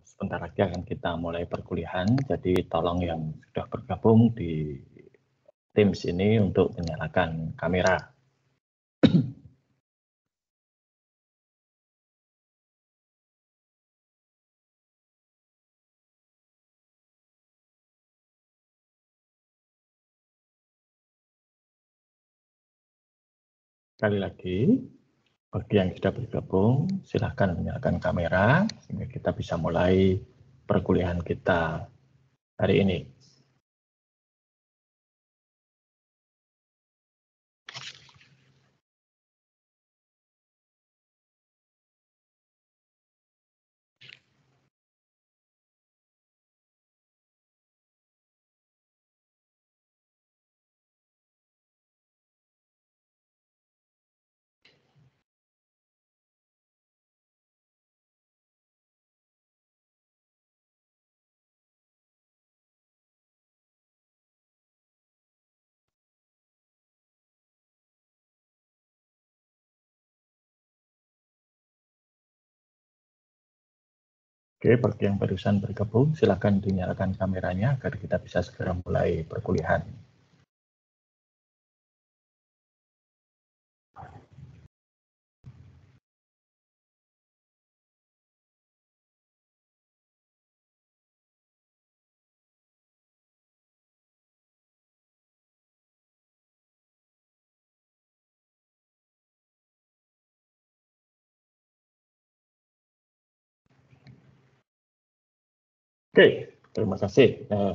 sebentar lagi akan kita mulai perkuliahan, jadi tolong yang sudah bergabung di Teams ini untuk menyalakan kamera. Sekali lagi, bagi yang sudah bergabung, silahkan menyalakan kamera sehingga kita bisa mulai perkuliahan kita hari ini. Oke, bagi yang barusan bergabung, silakan dinyalakan kameranya agar kita bisa segera mulai perkuliahan. Oke, terima kasih.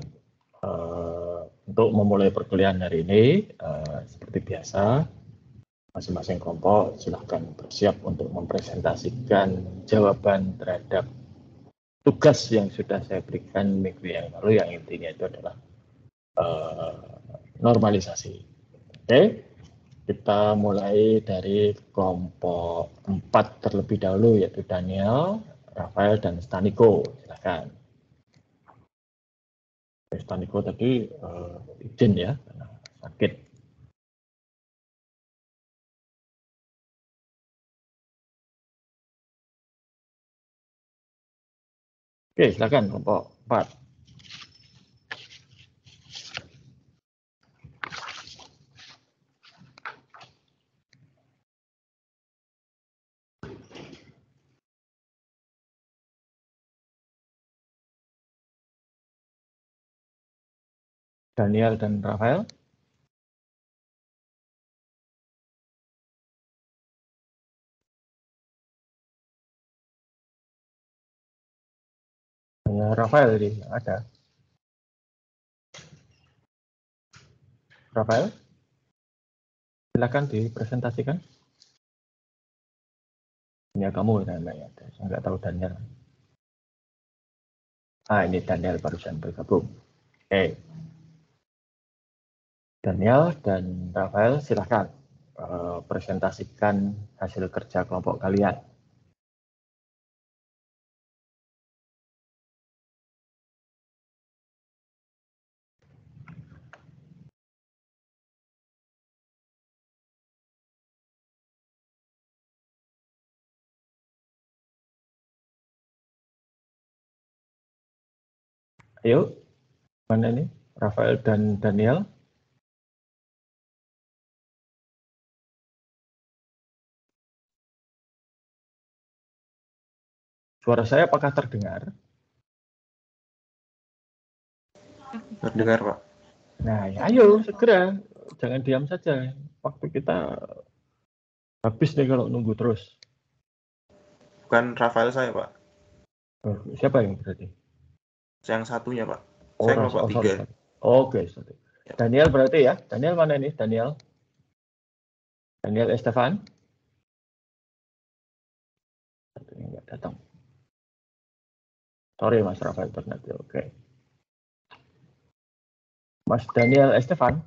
Untuk memulai perkuliahan hari ini, seperti biasa, masing-masing kelompok silahkan bersiap untuk mempresentasikan jawaban terhadap tugas yang sudah saya berikan minggu yang lalu, yang intinya itu adalah normalisasi. Oke, kita mulai dari kelompok 4 terlebih dahulu, yaitu Daniel, Rafael, dan Staniko. Silakan. Staniko tadi izin ya, karena sakit. Oke, silakan kelompok 4. Daniel dan Rafael. Rafael ini ada. Rafael, silakan dipresentasikan. Ini kamu namanya, saya nggak tahu Daniel. Ini Daniel barusan bergabung. Oke. Daniel dan Rafael, silakan presentasikan hasil kerja kelompok kalian. Ayo, mana ini? Rafael dan Daniel. Suara saya apakah terdengar? Terdengar, Pak. Nah, ya, ayo segera. Jangan diam saja. Waktu kita habis nih kalau nunggu terus. Bukan Rafael saya, Pak. Siapa yang berarti? Yang satunya, Pak. Oh, saya kelompok 3. Oke, sorry. Daniel berarti ya? Daniel mana ini? Daniel Estefan? Satunya nggak datang. Sorry Mas Rafael Bernardo. Oke. Mas Daniel Estefan?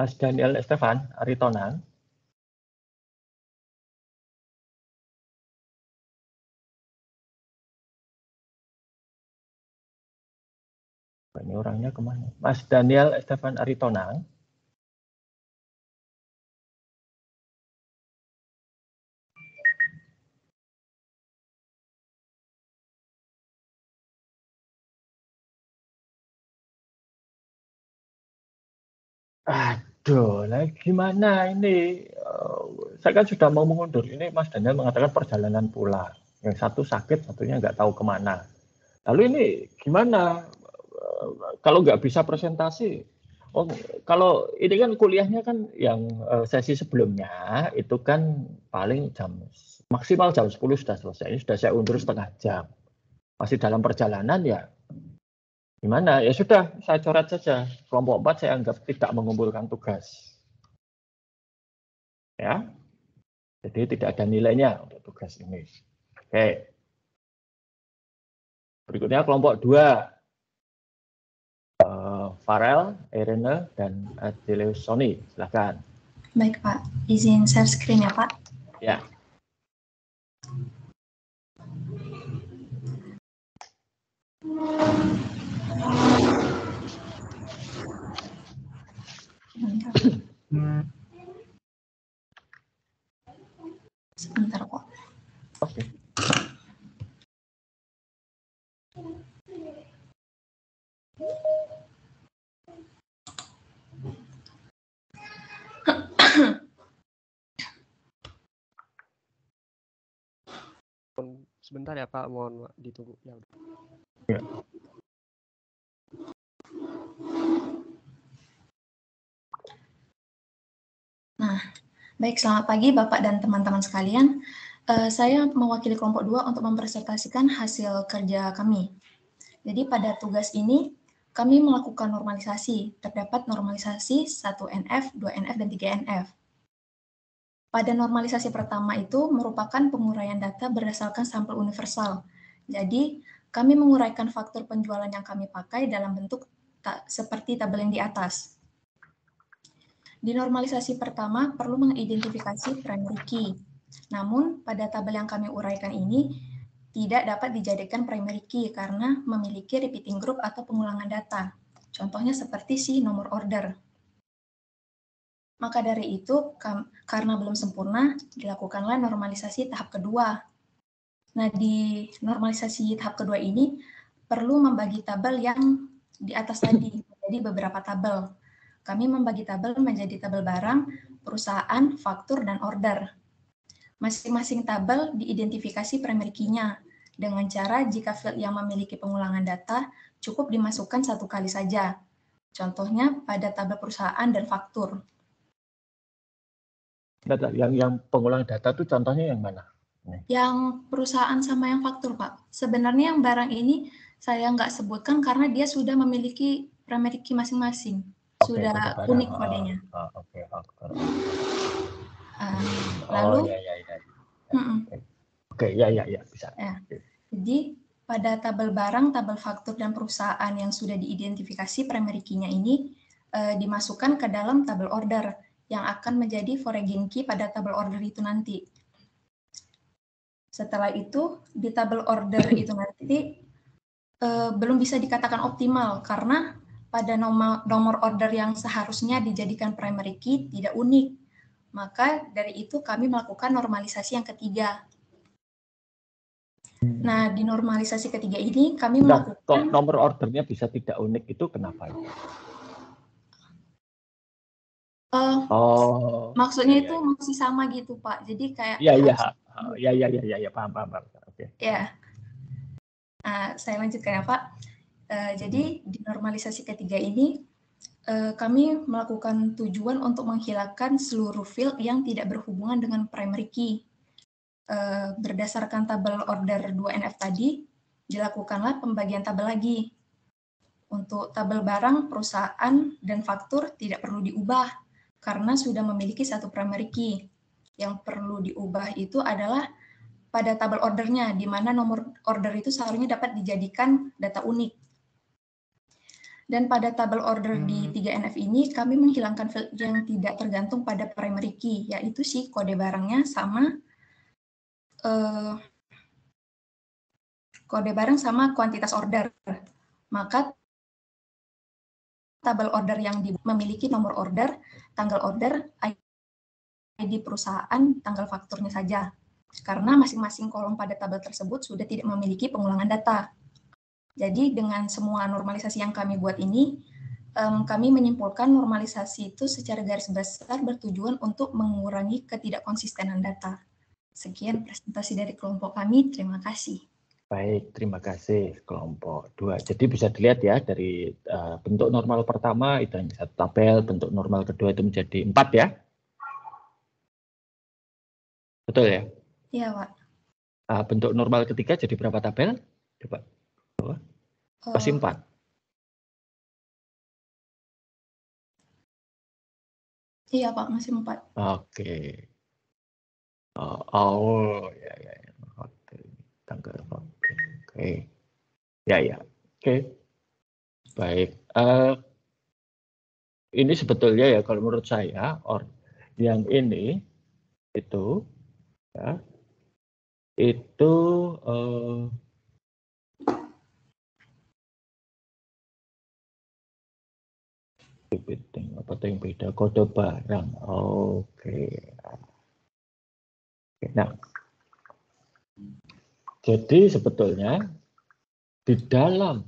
Mas Daniel Stefan Aritonang. Ini orangnya kemana? Mas Daniel Stefan Aritonang. Aduh, lah gimana ini? Saya kan sudah mau mengundur. Ini Mas Daniel mengatakan perjalanan pulang. Yang satu sakit, satunya nggak tahu kemana. Lalu ini gimana? Kalau nggak bisa presentasi, kalau ini kan kuliahnya kan yang sesi sebelumnya itu kan paling maksimal jam 10 sudah selesai. Ini sudah saya undur setengah jam. Masih dalam perjalanan ya. Gimana? Ya sudah, saya coret saja. Kelompok 4 saya anggap tidak mengumpulkan tugas. Ya. Jadi tidak ada nilainya untuk tugas ini. Oke. Berikutnya kelompok 2. Farel, Irene, dan Adeleus Sony. Silakan. Baik, Pak. Izin share screen ya, Pak. Ya. Sebentar, Pak. Oke. Sebentar ya Pak, mohon ditunggu. Ya udah. Ya. Nah, baik, selamat pagi Bapak dan teman-teman sekalian. Saya mewakili kelompok 2 untuk mempresentasikan hasil kerja kami. Jadi pada tugas ini, kami melakukan normalisasi. Terdapat normalisasi 1NF, 2NF, dan 3NF. Pada normalisasi pertama itu merupakan penguraian data berdasarkan sampel universal. Jadi, kami menguraikan faktor penjualan yang kami pakai dalam bentuk seperti tabel yang di atas. Di normalisasi pertama perlu mengidentifikasi primary key. Namun, pada tabel yang kami uraikan ini tidak dapat dijadikan primary key karena memiliki repeating group atau pengulangan data. Contohnya seperti si nomor order. Maka dari itu, karena belum sempurna, dilakukanlah normalisasi tahap kedua. Nah, di normalisasi tahap kedua ini, perlu membagi tabel yang di atas tadi, menjadi beberapa tabel. Kami membagi tabel menjadi tabel barang, perusahaan, faktur, dan order. Masing-masing tabel diidentifikasi primary key-nya, dengan cara jika field yang memiliki pengulangan data, cukup dimasukkan satu kali saja. Contohnya pada tabel perusahaan dan faktur. Yang pengulang data itu contohnya yang mana? Yang perusahaan sama yang faktur, Pak. Sebenarnya yang barang ini saya nggak sebutkan karena dia sudah memiliki primary key masing-masing. Sudah unik kodenya. Oke, faktur. Lalu, Oke, ya, bisa. Ya. Jadi, pada tabel barang, tabel faktur, dan perusahaan yang sudah diidentifikasi primary key-nya ini dimasukkan ke dalam tabel order yang akan menjadi foreign key pada tabel order itu nanti. Setelah itu, di tabel order itu nanti belum bisa dikatakan optimal karena pada nomor order yang seharusnya dijadikan primary key tidak unik. Maka dari itu kami melakukan normalisasi yang ketiga. Nah, di normalisasi ketiga ini kami melakukan... Kok nomor ordernya bisa tidak unik itu kenapa? Maksudnya itu masih sama gitu, Pak. Jadi kayak... Iya, paham. Oke. Ya. Saya lanjutkan ya, Pak. Jadi di normalisasi ketiga ini kami melakukan tujuan untuk menghilangkan seluruh field yang tidak berhubungan dengan primary key. Berdasarkan tabel order 2NF tadi, dilakukanlah pembagian tabel lagi. Untuk tabel barang, perusahaan, dan faktur tidak perlu diubah karena sudah memiliki satu primary key. Yang perlu diubah itu adalah pada tabel ordernya, di mana nomor order itu seharusnya dapat dijadikan data unik. Dan pada tabel order di 3NF ini, kami menghilangkan field yang tidak tergantung pada primary key, yaitu si kode barangnya sama kode barang sama kuantitas order. Maka tabel order yang memiliki nomor order, tanggal order, ID perusahaan, tanggal fakturnya saja. Karena masing-masing kolom pada tabel tersebut sudah tidak memiliki pengulangan data. Jadi dengan semua normalisasi yang kami buat ini, kami menyimpulkan normalisasi itu secara garis besar bertujuan untuk mengurangi ketidakkonsistenan data. Sekian presentasi dari kelompok kami, terima kasih. Baik, terima kasih kelompok 2. Jadi bisa dilihat ya dari bentuk normal pertama itu hanya satu tabel, bentuk normal kedua itu menjadi 4 ya. Betul ya? Iya, Pak. Bentuk normal ketiga jadi berapa tabel? Coba. Masih 4. Iya, Pak, masih 4. Oke. Oh, ya. Oke. Tanggal. Oke. Ya. Oke. Baik. Ini sebetulnya ya kalau menurut saya yang ini itu ya itu apa tuh yang beda kode barang. Oke. Nah, jadi sebetulnya di dalam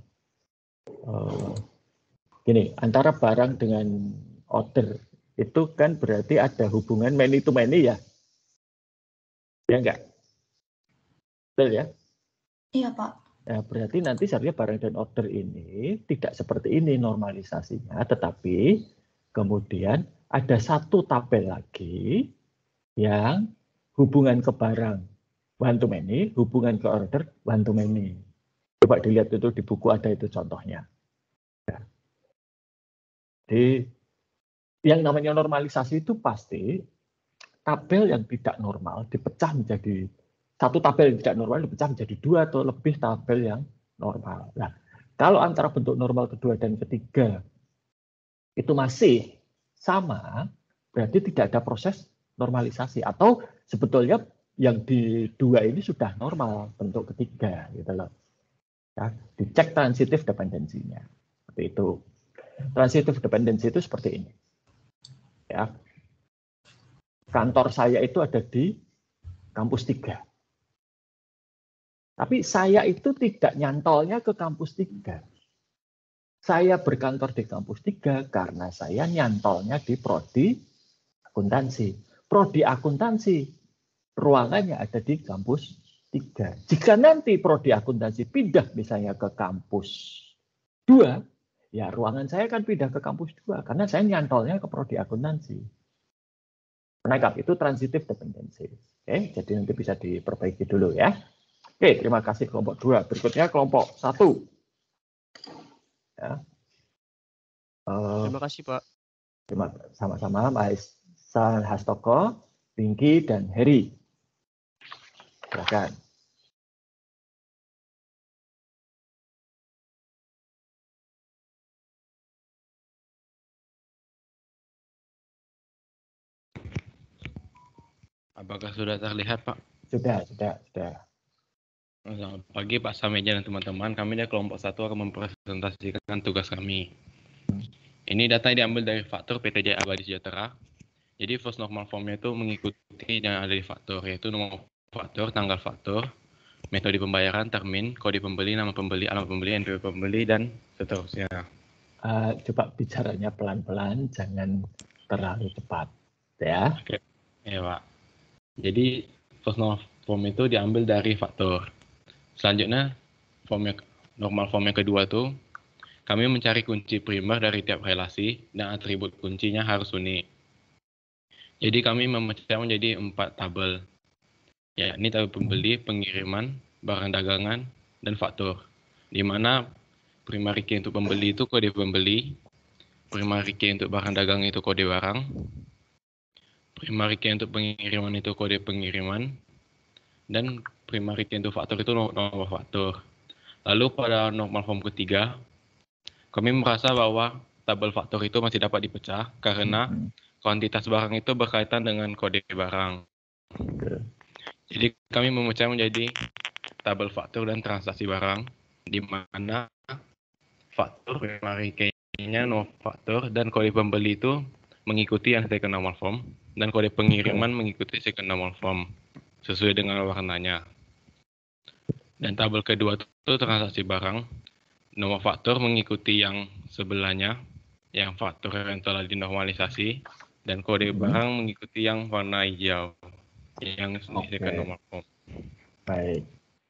gini antara barang dengan order itu kan berarti ada hubungan many to many ya, ya enggak? Betul ya? Iya, Pak. Nah, berarti nanti seharusnya barang dan order ini tidak seperti ini normalisasinya, tetapi kemudian ada satu tabel lagi yang hubungan ke barang one to many, hubungan ke order one to many. Coba dilihat itu di buku ada itu contohnya. Ya. Jadi yang namanya normalisasi itu pasti tabel yang tidak normal dipecah menjadi satu tabel yang tidak normal dipecah menjadi 2 atau lebih tabel yang normal. Nah, kalau antara bentuk normal kedua dan ketiga itu masih sama, berarti tidak ada proses normalisasi. Atau sebetulnya yang di 2 ini sudah normal bentuk ketiga, gitu loh. Ya, dicek transitive dependensinya. Seperti itu. Transitive dependency itu seperti ini. Ya. Kantor saya itu ada di kampus 3. Tapi saya itu tidak nyantolnya ke kampus 3. Saya berkantor di kampus 3 karena saya nyantolnya di prodi akuntansi. Prodi akuntansi ruangannya ada di kampus 3. Jika nanti prodi akuntansi pindah misalnya ke kampus 2, ya ruangan saya akan pindah ke kampus 2 karena saya nyantolnya ke prodi akuntansi. Menangkap itu transitive dependency. Oke, jadi nanti bisa diperbaiki dulu ya. Oke, terima kasih kelompok 2. Berikutnya kelompok 1. Ya. Terima kasih, Pak. Terima sama-sama Mas San Hastoko, Pinky, dan Heri. Silakan. Apakah sudah terlihat, Pak? Sudah. Selamat pagi, Pak Sameja dan teman-teman. Kami dari kelompok 1 akan mempresentasikan tugas kami. Ini data yang diambil dari faktur PT Jaya Abadi Sejahtera. Jadi first normal formnya itu mengikuti yang ada di faktur, yaitu nomor faktur, tanggal faktur, metode pembayaran, termin, kode pembeli, nama pembeli, alamat pembeli, NPWP pembeli, dan seterusnya. Coba bicaranya pelan-pelan, jangan terlalu cepat. Ya. Oke. Ya, Pak. Jadi first normal form itu diambil dari faktur. Selanjutnya normal form yang kedua tuh kami mencari kunci primer dari tiap relasi dan atribut kuncinya harus unik. Jadi kami memecah menjadi 4 tabel. Ya, ini tabel pembeli, pengiriman, barang dagangan, dan faktur. Di mana primary key untuk pembeli itu kode pembeli, primary key untuk barang dagang itu kode barang, primary key untuk pengiriman itu kode pengiriman, dan primary key untuk faktur itu nomor faktur. Lalu pada normal form ketiga, Kami merasa bahwa tabel faktor itu masih dapat dipecah karena kuantitas barang itu berkaitan dengan kode barang. Jadi kami memecah menjadi tabel faktur dan transaksi barang, di mana faktur primary key-nya no faktur dan kode pembeli itu mengikuti yang second normal form dan kode pengiriman mengikuti second normal form sesuai dengan warnanya. Dan tabel kedua itu transaksi barang, nomor faktur mengikuti yang sebelahnya, yang faktur yang telah dinormalisasi, dan kode barang mengikuti yang warna hijau, yang second normal form. Baik.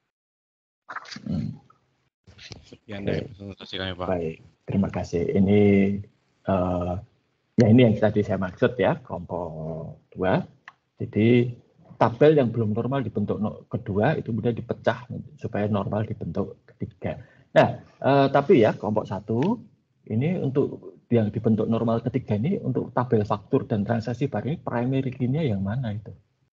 Sekian dari presentasi kami, Pak. Baik, terima kasih. Ini ya ini yang tadi saya maksud ya, kelompok 2. Jadi tabel yang belum normal dibentuk kedua itu kemudian dipecah supaya normal dibentuk ketiga. Nah, tapi ya kelompok 1 ini untuk yang dibentuk normal ketiga ini untuk tabel faktur dan transaksi barang ini primary key-nya yang mana itu?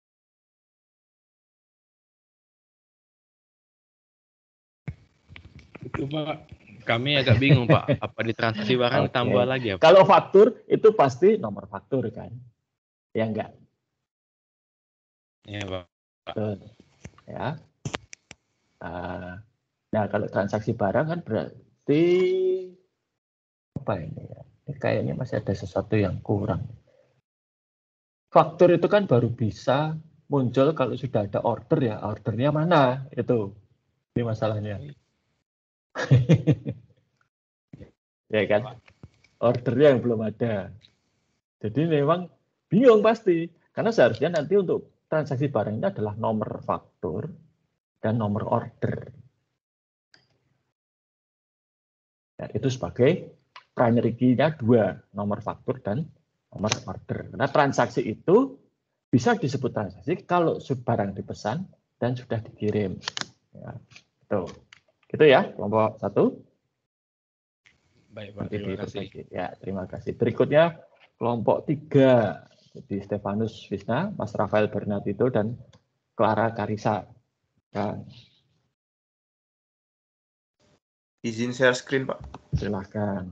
Itu Pak, kami agak bingung Pak, apa di transaksi barang tambah lagi ya Pak? Kalau faktur itu pasti nomor faktur kan? Ya enggak? Iya Pak. Ya. Nah kalau transaksi barang kan berarti apa ini ya? Ini kayaknya masih ada sesuatu yang kurang. Faktur itu kan baru bisa muncul kalau sudah ada order ya. Ordernya mana? Itu. Ini masalahnya. Ya kan? Ordernya yang belum ada. Jadi memang bingung pasti. Karena seharusnya nanti untuk transaksi barang ini adalah nomor faktur dan nomor order. Nah, itu sebagai primary key-nya 2, nomor faktur dan nomor order. Karena transaksi itu bisa disebut transaksi kalau barang dipesan dan sudah dikirim. Ya, gitu ya, kelompok 1. Baik Pak, terima kasih. Ya, terima kasih. Berikutnya kelompok 3. Jadi Stefanus Wisna, Mas Rafael Bernardito, dan Clara Karisa. Ya. Izin share screen, Pak. Silakan.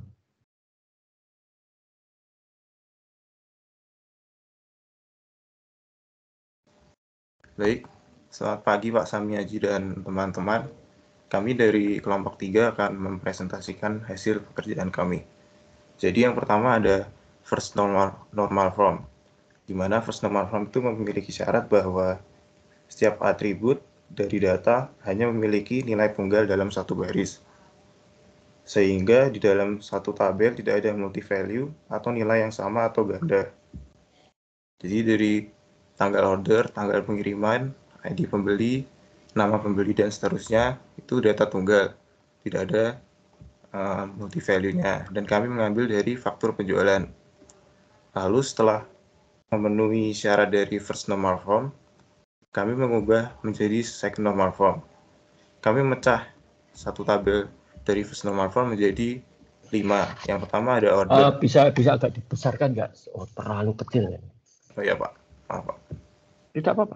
Baik, selamat pagi Pak Samiaji dan teman-teman. Kami dari kelompok 3 akan mempresentasikan hasil pekerjaan kami. Jadi yang pertama ada first normal form, di mana first normal form itu memiliki syarat bahwa setiap atribut dari data hanya memiliki nilai tunggal dalam satu baris. Sehingga di dalam satu tabel tidak ada multi-value atau nilai yang sama atau ganda. Jadi dari tanggal order, tanggal pengiriman, ID pembeli, nama pembeli, dan seterusnya, itu data tunggal. Tidak ada multi-value-nya. Dan kami mengambil dari faktur penjualan. Lalu setelah memenuhi syarat dari first normal form, kami mengubah menjadi second normal form. Kami memecah satu tabel dari first normal form menjadi 5. Yang pertama ada order. Bisa agak dibesarkan nggak? Oh, terlalu kecil ya. Oh iya Pak, maaf Pak. Tidak apa-apa.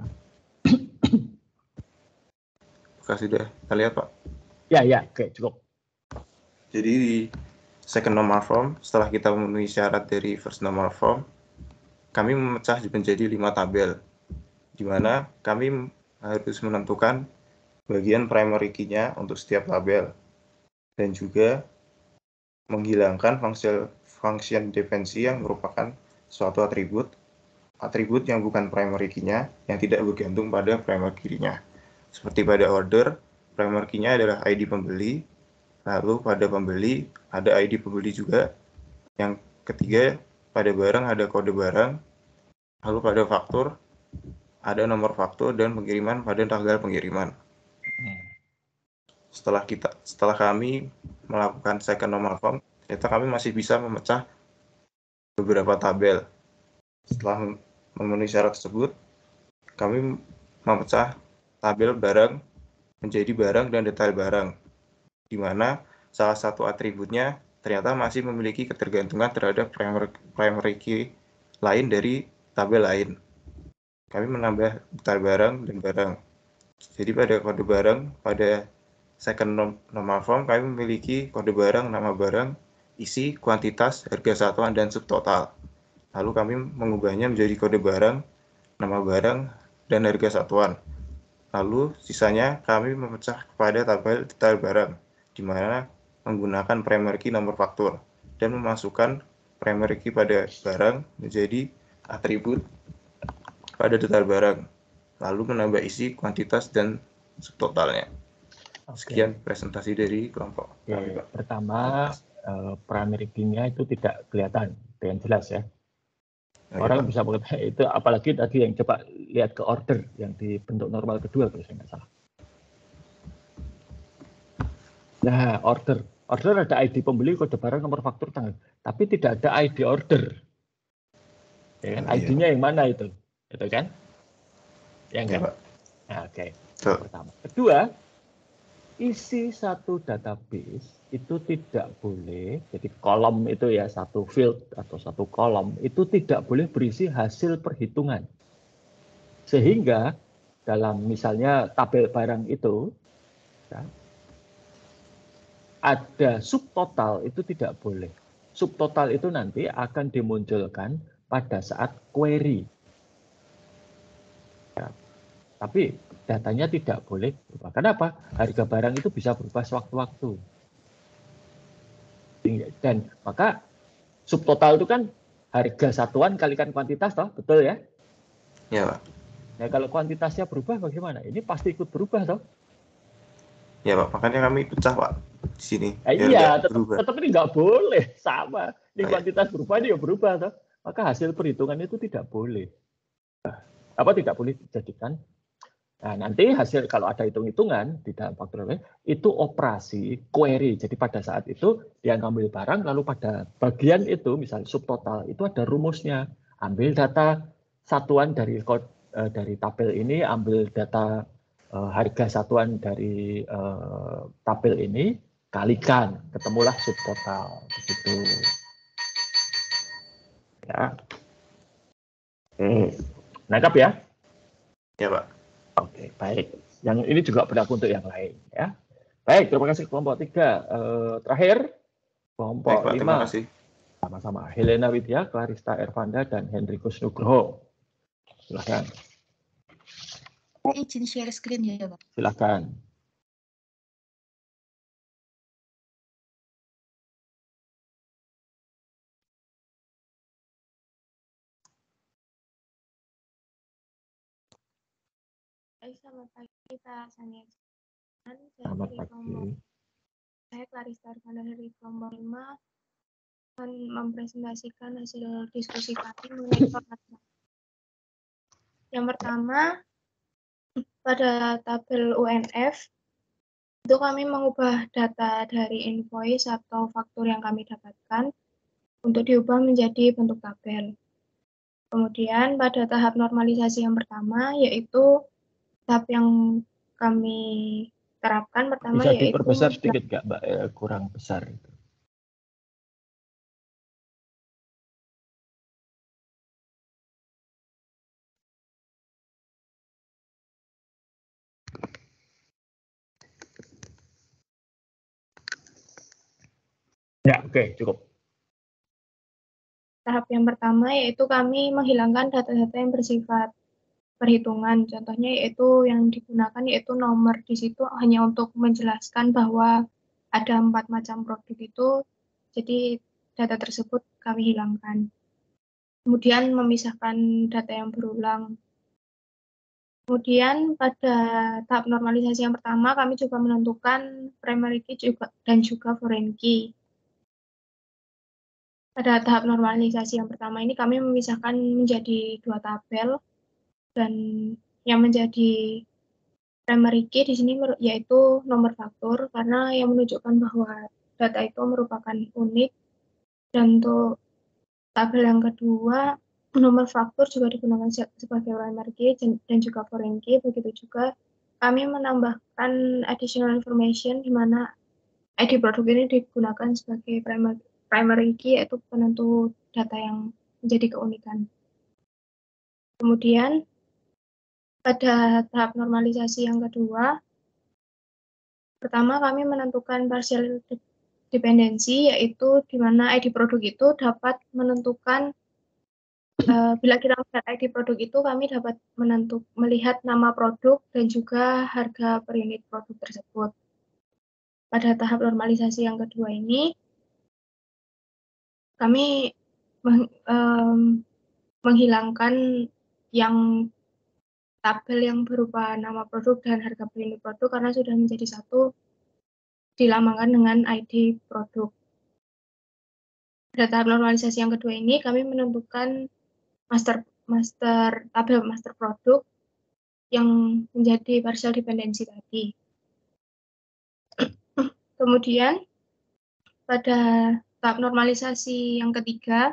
Apakah sudah terlihat Pak? Ya, oke, cukup. Jadi di second normal form, setelah kita memenuhi syarat dari first normal form, kami memecah menjadi 5 tabel, di mana kami harus menentukan bagian primary key-nya untuk setiap tabel, dan juga menghilangkan function dependency yang merupakan suatu atribut yang bukan primary key-nya, yang tidak bergantung pada primary key-nya. Seperti pada order, primary key-nya adalah ID pembeli, lalu pada pembeli ada ID pembeli juga. Yang ketiga, pada barang ada kode barang, lalu pada faktur ada nomor faktur, dan pengiriman pada tanggal pengiriman. Setelah kami melakukan second normal form, ternyata kami masih bisa memecah beberapa tabel. Setelah memenuhi syarat tersebut, kami memecah tabel barang menjadi barang dan detail barang, di mana salah satu atributnya ternyata masih memiliki ketergantungan terhadap primary key lain dari tabel lain. Kami menambah detail barang dan barang. Jadi pada kode barang, pada second normal form, kami memiliki kode barang, nama barang, isi, kuantitas, harga satuan, dan subtotal. Lalu kami mengubahnya menjadi kode barang, nama barang, dan harga satuan. Lalu sisanya kami memecah kepada tabel detail barang, di mana menggunakan primary key nomor faktur, dan memasukkan primary key pada barang menjadi atribut pada detail barang. Lalu menambah isi, kuantitas, dan subtotalnya. Sekian presentasi dari kelompok. Pertama, primary key-nya itu tidak kelihatan dengan jelas ya. Orang bisa mengetahui itu, apalagi tadi yang coba lihat ke order yang di bentuk normal kedua kalau saya nggak salah. Nah, order ada ID pembeli, kode barang, nomor faktur, tanggal, tapi tidak ada ID order. Ya kan? ID-nya yang mana itu kan? Yang kan? Nah, oke. Pertama. Kedua, isi satu database itu tidak boleh, jadi kolom itu ya, satu field atau satu kolom itu tidak boleh berisi hasil perhitungan. Sehingga dalam misalnya tabel barang itu ya, ada subtotal itu tidak boleh. Subtotal itu nanti akan dimunculkan pada saat query. Ya. Tapi datanya tidak boleh berubah. Kenapa? Harga barang itu bisa berubah sewaktu-waktu. Dan maka subtotal itu kan harga satuan kalikan kuantitas, toh, betul ya? Ya, Pak. Nah, kalau kuantitasnya berubah bagaimana? Ini pasti ikut berubah, toh? Ya, Pak. Makanya kami pecah, Pak, di sini. Iya, tetap ini nggak boleh sama. Ini kuantitas berubah, ini ya berubah, toh. Maka hasil perhitungan itu tidak boleh. Tidak boleh dijadikan. Nah, nanti hasil kalau ada hitung-hitungan di dalam faktur itu operasi query. Jadi pada saat itu dia ngambil barang, lalu pada bagian itu misalnya subtotal itu ada rumusnya. Ambil data satuan dari tabel ini, ambil data harga satuan dari tabel ini, kalikan, ketemulah subtotal. Begitu. Ya. Nangkap ya? Ya, Pak. Oke, baik. Yang ini juga berlaku untuk yang lain, ya. Baik, terima kasih kelompok 3. Terakhir, kelompok baik, Pak, 5. terima kasih. Sama-sama. Helena Widya, Clarista Ervanda, dan Hendrikus Nugroho. Silakan. Saya izin share screen ya, Pak. Silakan. Selamat pagi Pak Sania. Selamat pagi. Saya Clarista Ervanda dari kelompok 5 akan mempresentasikan hasil diskusi kami mengenai format. Yang pertama, pada tabel UNF itu kami mengubah data dari invoice atau faktur yang kami dapatkan untuk diubah menjadi bentuk tabel. Kemudian pada tahap normalisasi yang pertama, yaitu tahap yang kami terapkan pertama, bisa yaitu diperbesar sedikit nggak, Mbak? Kurang besar itu. Ya, oke, cukup. Tahap yang pertama yaitu kami menghilangkan data-data yang bersifat perhitungan. Contohnya yaitu yang digunakan yaitu nomor. Di situ hanya untuk menjelaskan bahwa ada 4 macam produk itu, jadi data tersebut kami hilangkan. Kemudian memisahkan data yang berulang. Kemudian pada tahap normalisasi yang pertama kami juga menentukan primary key dan juga foreign key. Pada tahap normalisasi yang pertama ini kami memisahkan menjadi 2 tabel, dan yang menjadi primary key di sini yaitu nomor faktur karena yang menunjukkan bahwa data itu merupakan unik, dan untuk tabel yang kedua nomor faktur juga digunakan sebagai primary key dan juga foreign key. Begitu juga kami menambahkan additional information di mana ID produk ini digunakan sebagai primary key, yaitu penentu data yang menjadi keunikan. Kemudian pada tahap normalisasi yang kedua, pertama kami menentukan partial dependensi, yaitu di mana ID produk itu dapat menentukan, bila kita melihat ID produk itu, kami dapat melihat nama produk dan juga harga per unit produk tersebut. Pada tahap normalisasi yang kedua ini, kami menghilangkan yang tabel yang berupa nama produk dan harga per unit produk karena sudah menjadi satu dilambangkan dengan ID produk. Pada tahap normalisasi yang kedua ini, kami menentukan tabel master produk yang menjadi partial dependency tadi. Kemudian pada tahap normalisasi yang ketiga,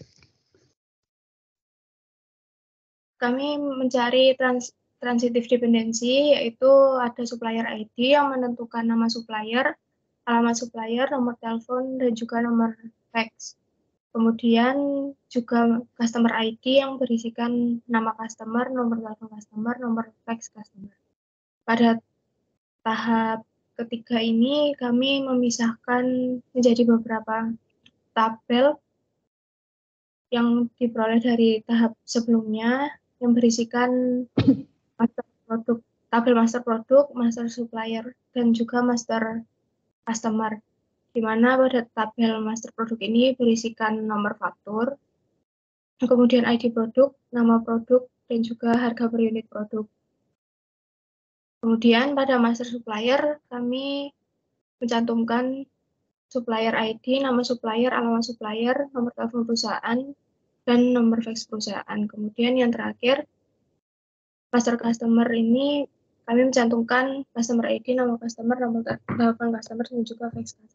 kami mencari transitive dependency, yaitu ada supplier ID yang menentukan nama supplier, alamat supplier, nomor telepon, dan juga nomor fax. Kemudian juga customer ID yang berisikan nama customer, nomor telepon customer, nomor fax customer. Pada tahap ketiga ini kami memisahkan menjadi beberapa tabel yang diperoleh dari tahap sebelumnya yang berisikan master produk, tabel master produk, master supplier, dan juga master customer. Di mana pada tabel master produk ini berisikan nomor faktur, kemudian ID produk, nama produk, dan juga harga per unit produk. Kemudian pada master supplier, kami mencantumkan supplier ID, nama supplier, alamat supplier, nomor telepon perusahaan, dan nomor fax perusahaan. Kemudian yang terakhir, master customer ini kami mencantumkan customer ID, nama customer, nomor telepon customer, dan juga fax customer.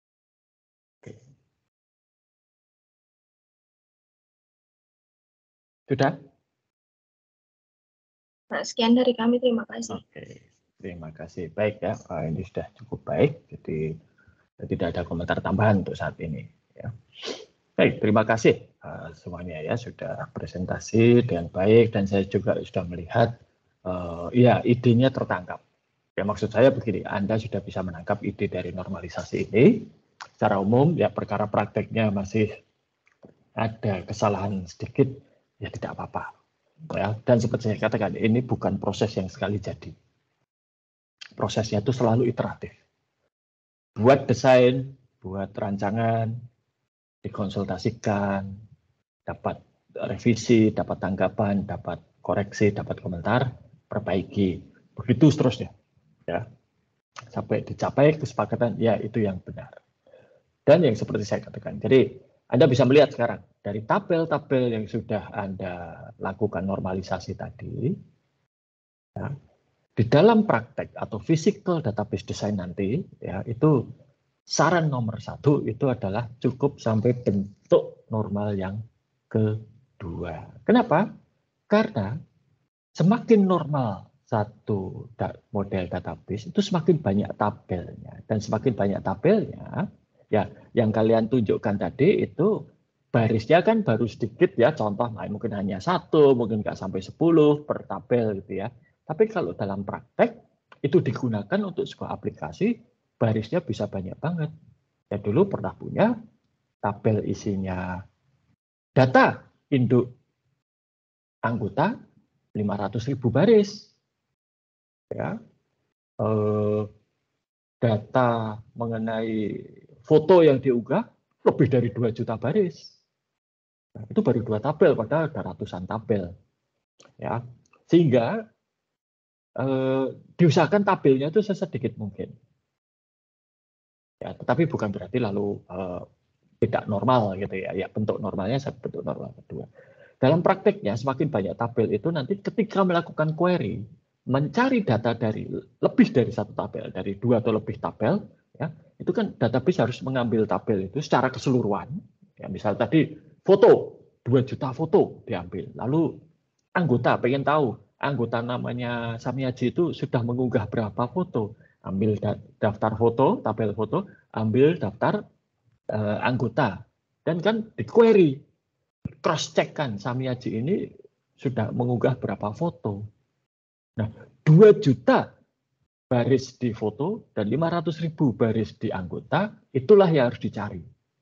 Sudah? Nah, sekian dari kami, terima kasih. Oke, terima kasih. Baik ya, ini sudah cukup baik. Jadi tidak ada komentar tambahan untuk saat ini. Ya. Baik, terima kasih semuanya ya sudah presentasi dengan baik dan saya juga sudah melihat ya idenya tertangkap. Ya maksud saya begini, Anda sudah bisa menangkap ide dari normalisasi ini. Secara umum ya perkara prakteknya masih ada kesalahan sedikit, ya tidak apa-apa. Ya, dan seperti saya katakan, ini bukan proses yang sekali jadi. Prosesnya itu selalu iteratif. Buat desain, buat rancangan, dikonsultasikan, dapat revisi, dapat tanggapan, dapat koreksi, dapat komentar, perbaiki. Begitu seterusnya. Ya. Sampai dicapai kesepakatan, ya itu yang benar. Dan yang seperti saya katakan, jadi Anda bisa melihat sekarang, dari tabel-tabel yang sudah Anda lakukan normalisasi tadi, ya, di dalam praktek atau physical database design nanti, ya itu saran nomor 1 itu adalah cukup sampai bentuk normal yang kedua. Kenapa? Karena semakin normal satu model database itu semakin banyak tabelnya, dan semakin banyak tabelnya, ya yang kalian tunjukkan tadi itu barisnya kan baru sedikit ya, contoh mungkin hanya 1, mungkin nggak sampai 10 per tabel gitu ya. Tapi kalau dalam praktek itu digunakan untuk sebuah aplikasi, barisnya bisa banyak banget. Ya dulu pernah punya tabel isinya data induk anggota 500.000 baris. Ya. Data mengenai foto yang diunggah lebih dari 2 juta baris. Nah, itu baru 2 tabel, padahal ada ratusan tabel. Ya, sehingga diusahakan tabelnya itu sesedikit mungkin. Ya, tetapi bukan berarti lalu tidak normal gitu ya. Ya, bentuk normalnya bentuk normal kedua. Dalam prakteknya semakin banyak tabel itu nanti ketika melakukan query, mencari data dari lebih dari 1 tabel, dari 2 atau lebih tabel, ya, itu kan database harus mengambil tabel itu secara keseluruhan. Ya, misal tadi foto, 2 juta foto diambil. Lalu anggota pengen tahu, anggota namanya Samiaji itu sudah mengunggah berapa foto. Ambil daftar foto, tabel foto, ambil daftar anggota. Dan kan di query, cross-check kan Samiaji ini sudah mengunggah berapa foto. Nah, 2 juta baris di foto dan 500.000 baris di anggota, itulah yang harus dicari.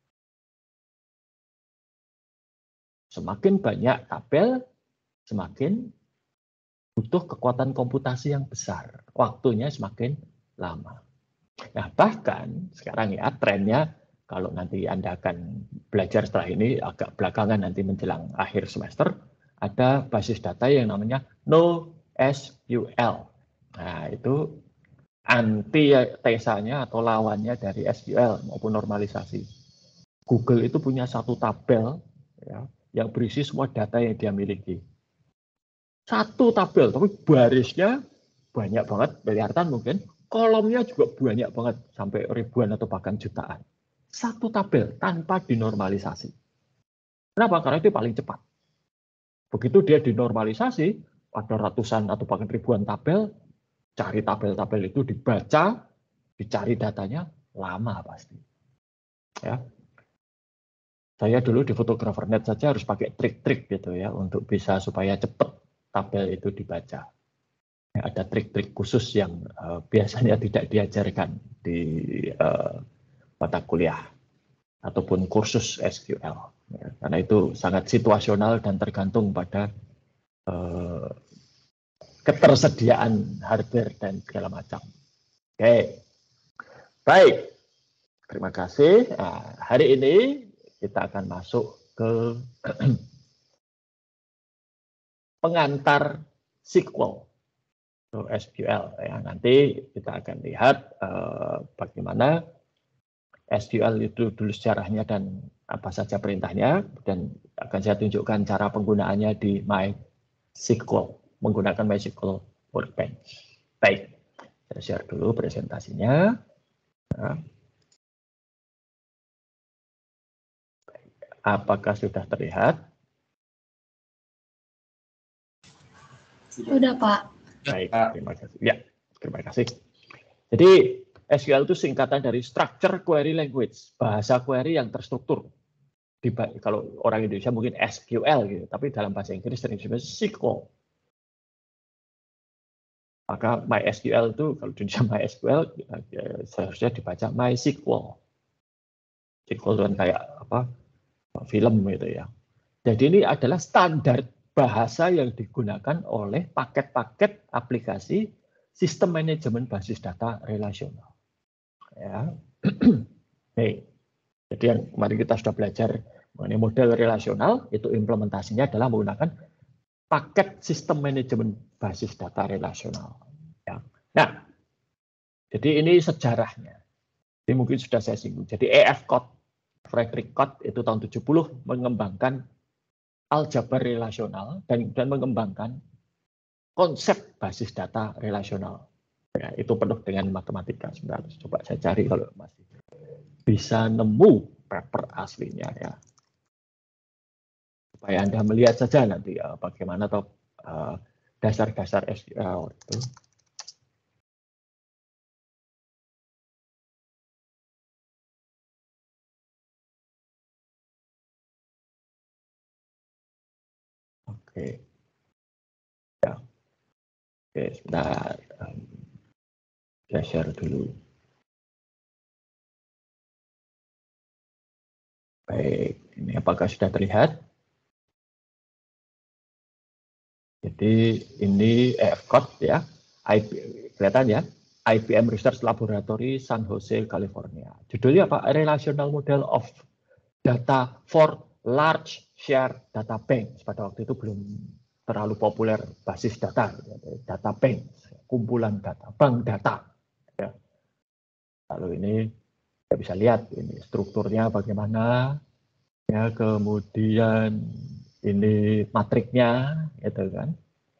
Semakin banyak tabel, semakin butuh kekuatan komputasi yang besar. Waktunya semakin lama. Nah, bahkan sekarang ya trennya, kalau nanti Anda akan belajar setelah ini, agak belakangan nanti menjelang akhir semester, ada basis data yang namanya NoSQL. Nah, itu antitesanya atau lawannya dari SQL maupun normalisasi. Google itu punya satu tabel ya, yang berisi semua data yang dia miliki. Satu tabel, tapi barisnya banyak banget, miliaran mungkin. Kolomnya juga banyak banget, sampai ribuan atau bahkan jutaan. Satu tabel tanpa dinormalisasi. Kenapa? Karena itu paling cepat. Begitu dia dinormalisasi, ada ratusan atau bahkan ribuan tabel, cari tabel-tabel itu dibaca, dicari datanya, lama pasti. Ya. Saya dulu di Photographer.net saja harus pakai trik-trik gitu ya, untuk bisa supaya cepat tabel itu dibaca. Ada trik-trik khusus yang biasanya tidak diajarkan di mata kuliah ataupun kursus SQL. Ya, karena itu sangat situasional dan tergantung pada ketersediaan hardware dan segala macam. Oke, baik. Terima kasih. Nah, hari ini kita akan masuk ke pengantar SQL. SQL ya, nanti kita akan lihat bagaimana SQL itu dulu sejarahnya dan apa saja perintahnya, dan akan saya tunjukkan cara penggunaannya di MySQL menggunakan MySQL Workbench. Baik, saya share dulu presentasinya. Nah. Apakah sudah terlihat? Sudah, Pak. Baik, terima kasih. Ya, terima kasih. Jadi SQL itu singkatan dari Structure Query Language, bahasa query yang terstruktur. Kalau orang Indonesia mungkin SQL gitu, tapi dalam bahasa Inggris sering disebut SQL. Maka MySQL itu kalau di Indonesia MySQL seharusnya dibaca MySQL. SQL itu kan kayak apa? Film gitu ya. Jadi ini adalah standar bahasa yang digunakan oleh paket-paket aplikasi sistem manajemen basis data relasional. Ya. Nih, jadi yang kemarin kita sudah belajar mengenai model relasional, itu implementasinya adalah menggunakan paket sistem manajemen basis data relasional. Ya. Nah, jadi ini sejarahnya. Ini mungkin sudah saya singgung. Jadi EF Code, Frederick Code itu tahun 70 mengembangkan aljabar relasional dan mengembangkan konsep basis data relasional. Ya, itu penuh dengan matematika. Sebentar, coba saya cari kalau masih bisa nemu paper aslinya ya. Supaya Anda melihat saja nanti ya, bagaimana dasar-dasar SQL itu. Oke. Ya. Oke, sebentar. Saya share dulu. Baik, ini apakah sudah terlihat? Jadi ini EF Code ya, kelihatan ya, IBM Research Laboratory San Jose, California. Judulnya apa? Relational Model of Data for Large Share Data Banks. Pada waktu itu belum terlalu populer basis data, data bank, kumpulan data, bank data. Ya. Lalu ini kita bisa lihat ini strukturnya bagaimana, ya, kemudian ini matriknya, gitu kan,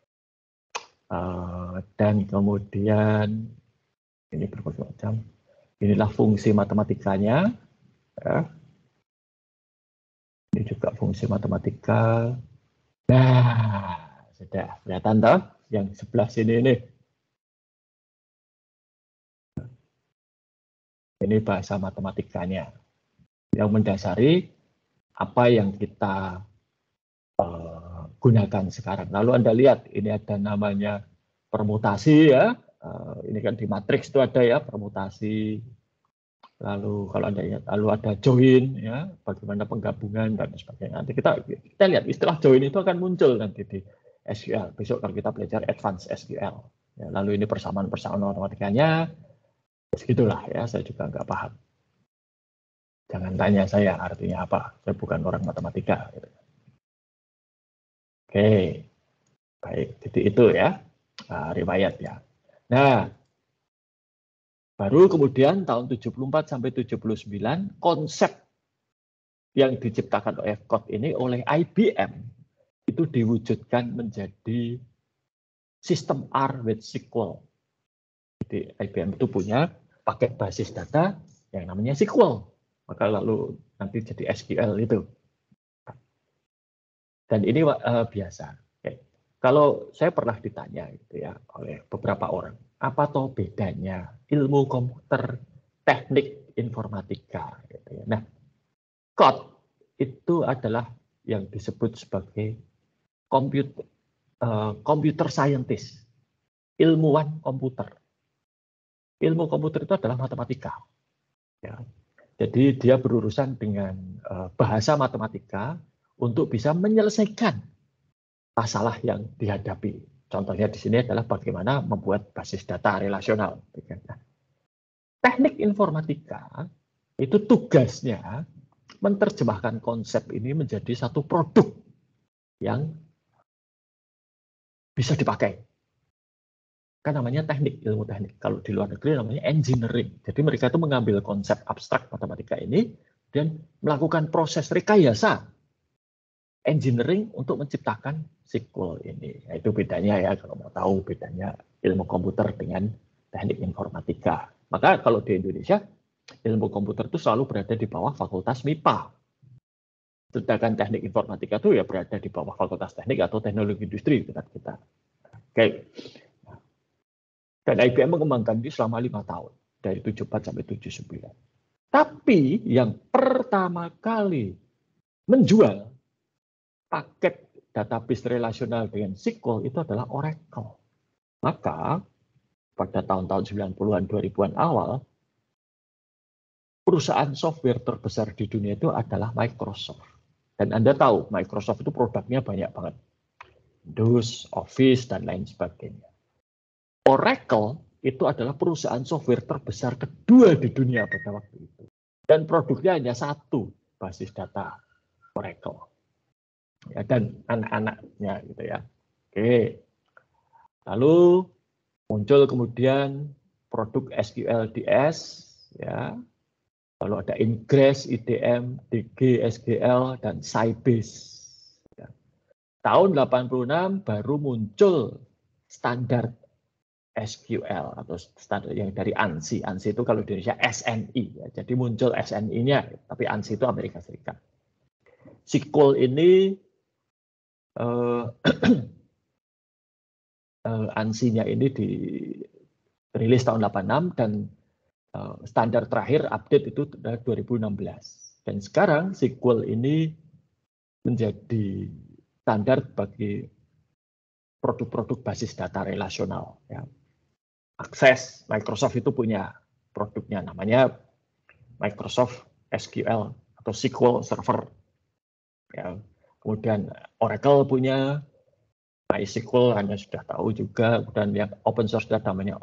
dan kemudian ini berbagai macam. Inilah fungsi matematikanya, ya. Ini juga fungsi matematika. Nah, sudah kelihatan toh yang sebelah sini ini. Ini bahasa matematikanya yang mendasari apa yang kita gunakan sekarang. Lalu Anda lihat ini ada namanya permutasi ya, Ini kan di matriks itu ada ya permutasi, lalu kalau ada join ya, bagaimana penggabungan dan sebagainya. Nanti kita lihat istilah join itu akan muncul nanti di SQL. Besok kalau kita belajar advance SQL. Ya, lalu ini persamaan matematikanya, segitulah ya. Saya juga nggak paham. Jangan tanya saya artinya apa. Saya bukan orang matematika. Gitu. Oke, baik. Jadi itu ya riwayat ya. Nah, baru kemudian tahun 74 sampai 79 konsep yang diciptakan oleh Code ini oleh IBM itu diwujudkan menjadi sistem R with SQL. Jadi IBM itu punya paket basis data yang namanya SQL. Maka lalu nanti jadi SQL itu. Dan ini biasa. Kalau saya pernah ditanya gitu ya oleh beberapa orang, apa toh bedanya ilmu komputer, teknik informatika gitu ya. Nah, code itu adalah yang disebut sebagai computer scientist, ilmuwan komputer. Ilmu komputer itu adalah matematika. Ya. Jadi dia berurusan dengan bahasa matematika untuk bisa menyelesaikan masalah yang dihadapi. Contohnya di sini adalah bagaimana membuat basis data relasional. Nah, teknik informatika itu tugasnya menerjemahkan konsep ini menjadi satu produk yang bisa dipakai. Kan namanya teknik, ilmu teknik. Kalau di luar negeri namanya engineering. Jadi mereka itu mengambil konsep abstrak matematika ini dan melakukan proses rekayasa engineering untuk menciptakan SQL ini. Nah, itu bedanya ya, kalau mau tahu bedanya ilmu komputer dengan teknik informatika. Maka kalau di Indonesia, ilmu komputer itu selalu berada di bawah Fakultas MIPA. Sedangkan teknik informatika itu ya berada di bawah Fakultas Teknik atau Teknologi Industri dekat kita. Oke. Dan IBM mengembangkan ini selama 5 tahun, dari 74 sampai 79. Tapi yang pertama kali menjual paket database relasional dengan SQL itu adalah Oracle. Maka pada tahun-tahun 90-an, 2000-an awal, perusahaan software terbesar di dunia itu adalah Microsoft. Dan Anda tahu, Microsoft itu produknya banyak banget. Windows, Office, dan lain sebagainya. Oracle itu adalah perusahaan software terbesar kedua di dunia pada waktu itu. Dan produknya hanya satu, basis data Oracle. Ya, dan anak-anaknya gitu ya. Oke. Lalu muncul kemudian produk SQLDS ya. Lalu ada Ingress, IDM, DG, SQL dan Sybase. Ya. Tahun 86 baru muncul standar SQL atau standar yang dari ANSI. ANSI itu kalau di Indonesia SNI ya. Jadi muncul SNI-nya, tapi ANSI itu Amerika Serikat. SQL ini ANSI-nya ini dirilis tahun 86 dan standar terakhir update itu 2016. Dan sekarang SQL ini menjadi standar bagi produk-produk basis data relasional. Ya. Akses Microsoft itu punya produknya namanya Microsoft SQL atau SQL Server. Ya. Kemudian Oracle punya MySQL, Anda sudah tahu juga, dan yang open source data namanya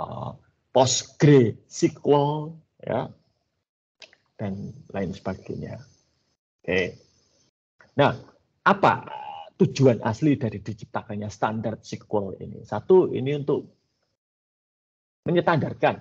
PostgreSQL, ya, dan lain sebagainya. Oke. Nah, apa tujuan asli dari diciptakannya standar SQL ini? Satu, ini untuk menyetandarkan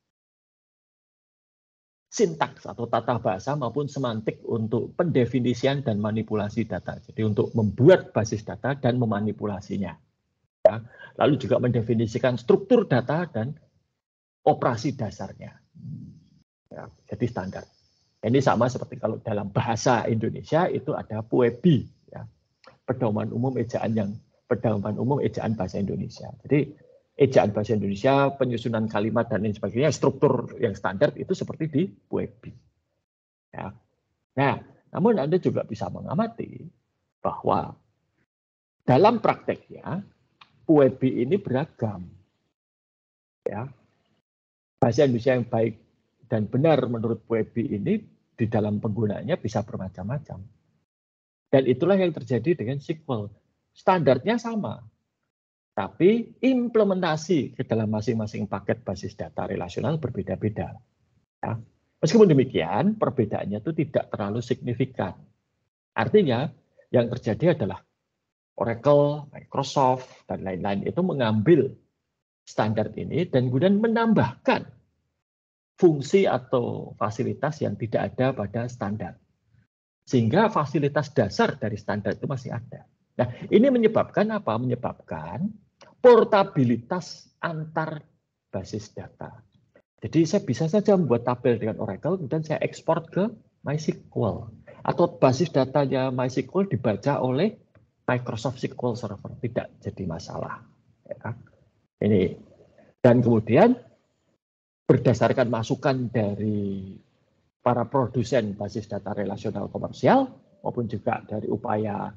sintaks atau tata bahasa maupun semantik untuk pendefinisian dan manipulasi data. Jadi untuk membuat basis data dan memanipulasinya. Ya. Lalu juga mendefinisikan struktur data dan operasi dasarnya. Ya, jadi standar. Ini sama seperti kalau dalam bahasa Indonesia itu ada PUEBI, ya. Pedoman umum ejaan bahasa Indonesia. Jadi ejaan bahasa Indonesia, penyusunan kalimat dan lain sebagainya, struktur yang standar itu seperti di PUEBI. Ya. Nah, namun Anda juga bisa mengamati bahwa dalam prakteknya PUEBI ini beragam. Ya. Bahasa Indonesia yang baik dan benar menurut Bu Ebi ini di dalam penggunaannya bisa bermacam-macam. Dan itulah yang terjadi dengan SQL. Standarnya sama, tapi implementasi ke dalam masing-masing paket basis data relasional berbeda-beda. Ya. Meskipun demikian, perbedaannya itu tidak terlalu signifikan. Artinya, yang terjadi adalah Oracle, Microsoft, dan lain-lain itu mengambil standar ini dan kemudian menambahkan fungsi atau fasilitas yang tidak ada pada standar. Sehingga fasilitas dasar dari standar itu masih ada. Nah, ini menyebabkan apa? Menyebabkan portabilitas antar basis data. Jadi saya bisa saja membuat tabel dengan Oracle, kemudian saya ekspor ke MySQL. Atau basis datanya MySQL dibaca oleh Microsoft SQL Server. Tidak jadi masalah. Ya. Ini. Dan kemudian berdasarkan masukan dari para produsen basis data relasional komersial maupun juga dari upaya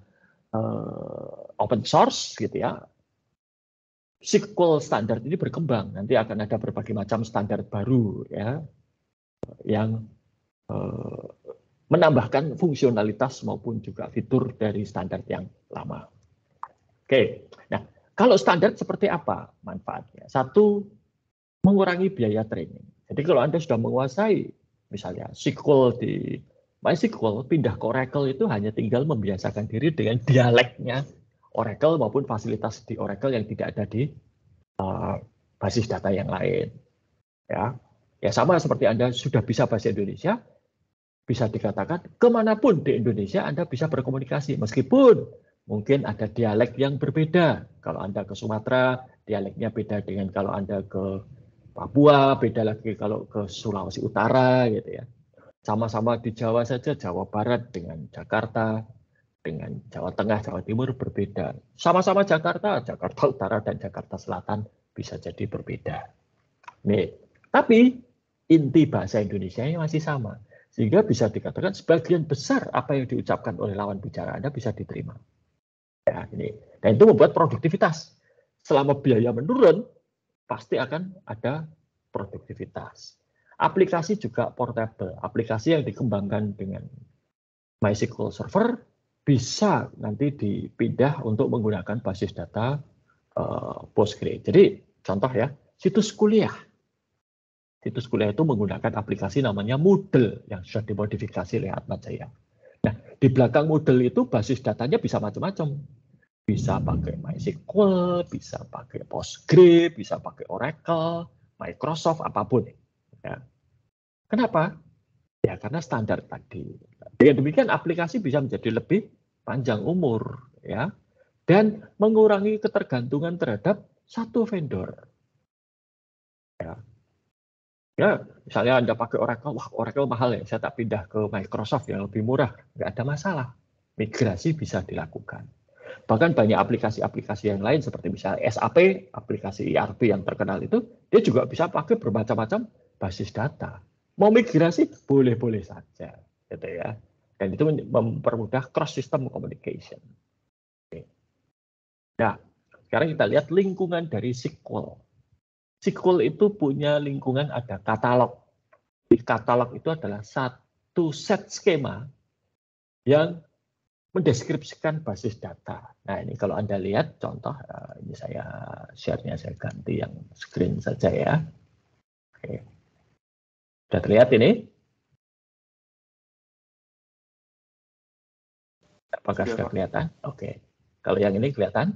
open source gitu ya, SQL standar ini berkembang. Nanti akan ada berbagai macam standar baru ya yang menambahkan fungsionalitas maupun juga fitur dari standar yang lama. Oke, nah kalau standar seperti apa manfaatnya? Satu, mengurangi biaya training. Jadi kalau Anda sudah menguasai misalnya SQL di MySQL, pindah ke Oracle itu hanya tinggal membiasakan diri dengan dialeknya Oracle maupun fasilitas di Oracle yang tidak ada di basis data yang lain. Ya sama seperti Anda sudah bisa bahasa Indonesia, bisa dikatakan kemanapun di Indonesia Anda bisa berkomunikasi, meskipun mungkin ada dialek yang berbeda. Kalau Anda ke Sumatera, dialeknya beda dengan kalau Anda ke Papua, beda lagi kalau ke Sulawesi Utara gitu ya. Sama-sama di Jawa saja, Jawa Barat dengan Jakarta, dengan Jawa Tengah, Jawa Timur berbeda. Sama-sama Jakarta, Jakarta Utara dan Jakarta Selatan bisa jadi berbeda. Nih, tapi inti bahasa Indonesia-nya masih sama. Sehingga bisa dikatakan sebagian besar apa yang diucapkan oleh lawan bicara Anda bisa diterima. Ya, ini. Dan itu membuat produktivitas. Selama biaya menurun, pasti akan ada produktivitas. Aplikasi juga portable. Aplikasi yang dikembangkan dengan MySQL Server bisa nanti dipindah untuk menggunakan basis data Postgre. Jadi contoh ya, situs kuliah. Situs kuliah itu menggunakan aplikasi namanya Moodle yang sudah dimodifikasi oleh Atmajaya. Nah, di belakang Moodle itu basis datanya bisa macam-macam. Bisa pakai MySQL, bisa pakai Postgre, bisa pakai Oracle, Microsoft, apapun. Ya. Kenapa? Ya karena standar tadi. Dengan demikian aplikasi bisa menjadi lebih panjang umur, ya, dan mengurangi ketergantungan terhadap satu vendor. Ya, misalnya Anda pakai Oracle, wah Oracle mahal ya, saya tak pindah ke Microsoft yang lebih murah, nggak ada masalah. Migrasi bisa dilakukan. Bahkan banyak aplikasi-aplikasi yang lain seperti misalnya SAP, aplikasi ERP yang terkenal itu, dia juga bisa pakai bermacam-macam basis data. Mau migrasi boleh-boleh saja, gitu ya. Dan itu mempermudah cross system communication. Oke. Nah, sekarang kita lihat lingkungan dari SQL. SQL itu punya lingkungan ada katalog. Di katalog itu adalah satu set skema yang mendeskripsikan basis data. Nah ini kalau Anda lihat contoh, ini saya share-nya saya ganti yang screen saja ya. Oke. Sudah terlihat ini? Apakah sudah kelihatan? Oke. Kalau yang ini kelihatan?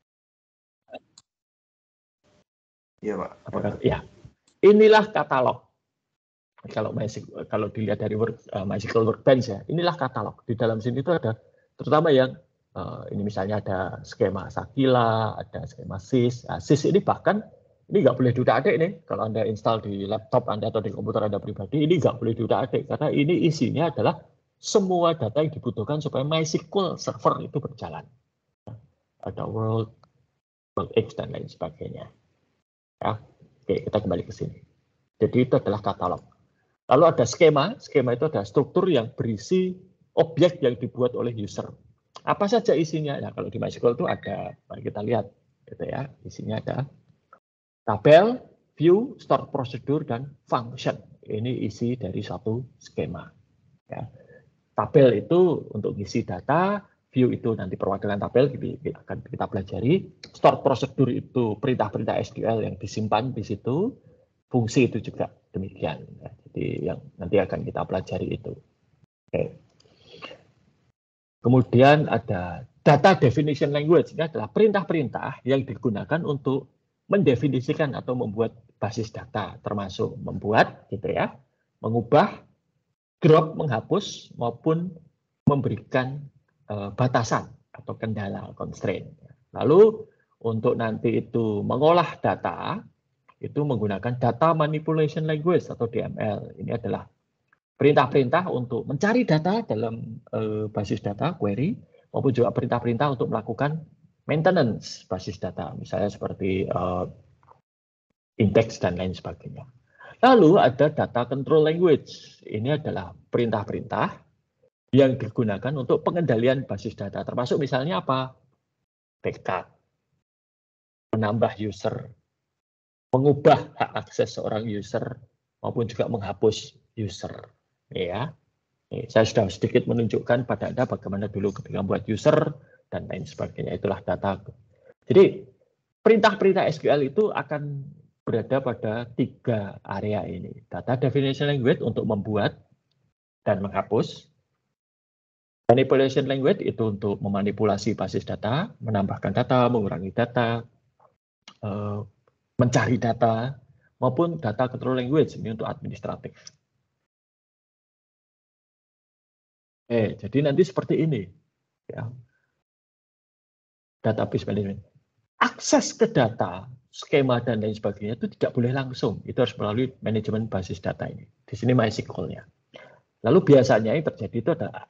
Iya Pak. Apakah? Ya. Inilah katalog. Kalau dilihat dari MySQL Workbench ya, inilah katalog. Di dalam sini itu ada terutama yang ini misalnya ada skema Sakila, ada skema SIS. Nah, SIS ini bahkan ini nggak boleh diutak-atik nih. Kalau Anda install di laptop Anda atau di komputer Anda pribadi, ini nggak boleh diutak-atik karena ini isinya adalah semua data yang dibutuhkan supaya MySQL server itu berjalan. Ada World X dan lain sebagainya. Ya, oke kita kembali ke sini. Jadi itu adalah katalog. Lalu ada skema itu ada struktur yang berisi objek yang dibuat oleh user. Apa saja isinya? Nah, kalau di MySQL itu ada, mari kita lihat, gitu ya. Isinya ada tabel, view, stored procedure, dan function. Ini isi dari suatu skema. Ya. Tabel itu untuk isi data, view itu nanti perwakilan tabel akan kita pelajari, stored procedure itu perintah-perintah SQL yang disimpan di situ, fungsi itu juga demikian. Ya. Jadi yang nanti akan kita pelajari itu. Oke. Kemudian ada data definition language, ini adalah perintah-perintah yang digunakan untuk mendefinisikan atau membuat basis data, termasuk membuat, gitu ya, mengubah, drop, menghapus, maupun memberikan batasan atau kendala, constraint. Lalu untuk nanti itu mengolah data, itu menggunakan data manipulation language atau DML. Ini adalah perintah-perintah untuk mencari data dalam basis data, query, maupun juga perintah-perintah untuk melakukan maintenance basis data, misalnya seperti index dan lain sebagainya. Lalu ada data control language. Ini adalah perintah-perintah yang digunakan untuk pengendalian basis data, termasuk misalnya apa? Backup, menambah user, mengubah hak akses seorang user, maupun juga menghapus user. Ya, saya sudah sedikit menunjukkan pada Anda bagaimana dulu ketika membuat user dan lain sebagainya. Itulah data. Jadi perintah-perintah SQL itu akan berada pada 3 area ini. Data definition language untuk membuat dan menghapus. Manipulation language itu untuk memanipulasi basis data, menambahkan data, mengurangi data, mencari data, maupun data control language ini untuk administratif. Jadi nanti seperti ini, ya. Database management. Akses ke data, skema dan lain sebagainya itu tidak boleh langsung. Itu harus melalui manajemen basis data ini. Di sini MySQL-nya. Lalu biasanya yang terjadi itu adalah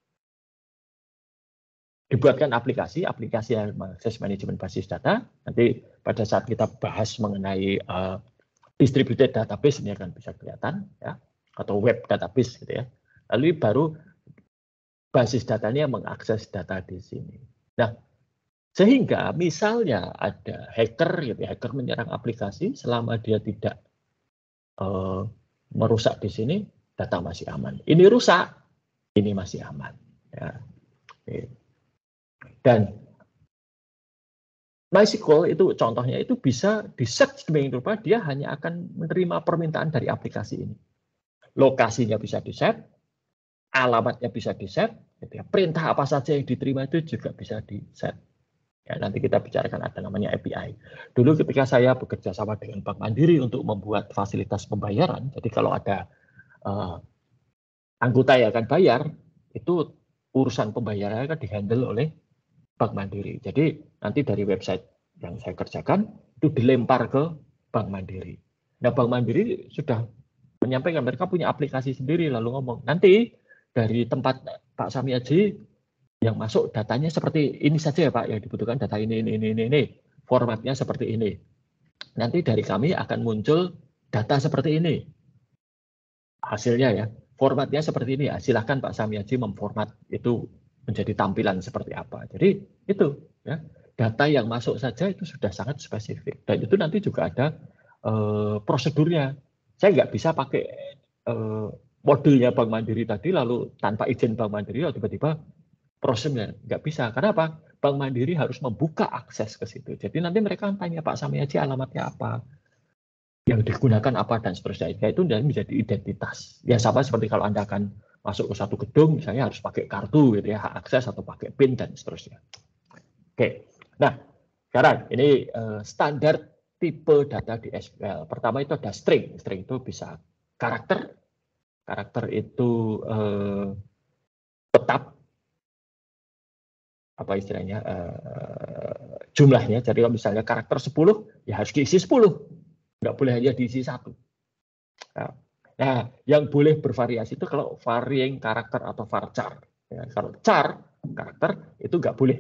dibuatkan aplikasi yang mengakses manajemen basis data. Nanti pada saat kita bahas mengenai distributed database ini akan bisa kelihatan, ya, atau web database gitu ya. Lalu baru basis datanya mengakses data di sini. Nah, sehingga misalnya ada hacker, gitu, hacker menyerang aplikasi, selama dia tidak merusak di sini, data masih aman. Ini rusak, ini masih aman. Ya. Dan MySQL itu contohnya itu bisa di-set sedemikian rupa, dia hanya akan menerima permintaan dari aplikasi ini. Lokasinya bisa di-set, alamatnya bisa di-set, gitu ya. Perintah apa saja yang diterima itu juga bisa di-set. Ya, nanti kita bicarakan ada namanya API. Dulu ketika saya bekerja sama dengan Bank Mandiri untuk membuat fasilitas pembayaran, jadi kalau ada anggota yang akan bayar, itu urusan pembayaran akan dihandle oleh Bank Mandiri. Jadi nanti dari website yang saya kerjakan, itu dilempar ke Bank Mandiri. Nah, Bank Mandiri sudah menyampaikan mereka punya aplikasi sendiri, lalu ngomong, nanti dari tempat Pak Samiaji yang masuk datanya seperti ini saja ya Pak, yang dibutuhkan data ini, formatnya seperti ini. Nanti dari kami akan muncul data seperti ini. Hasilnya ya, formatnya seperti ini ya. Silahkan Pak Samiaji memformat itu menjadi tampilan seperti apa. Jadi itu ya, data yang masuk saja itu sudah sangat spesifik. Dan itu nanti juga ada prosedurnya. Saya nggak bisa pakai modelnya Bank Mandiri tadi, lalu tanpa izin Bank Mandiri, lalu tiba-tiba prosesnya nggak bisa. Karena apa? Bank Mandiri harus membuka akses ke situ. Jadi nanti mereka tanya Pak Samiaji alamatnya apa, yang digunakan apa, dan seterusnya. Itu menjadi identitas. Ya sama seperti kalau Anda akan masuk ke satu gedung, misalnya harus pakai kartu, gitu ya, hak akses atau pakai PIN dan seterusnya. Oke. Nah, sekarang ini standar tipe data di SQL. Pertama itu ada string. String itu bisa karakter. Karakter itu tetap, apa istilahnya, jumlahnya. Jadi kalau misalnya karakter 10, ya harus diisi 10. Nggak boleh hanya diisi 1. Nah, yang boleh bervariasi itu kalau varying karakter atau varchar. Ya, kalau char, karakter, itu nggak boleh.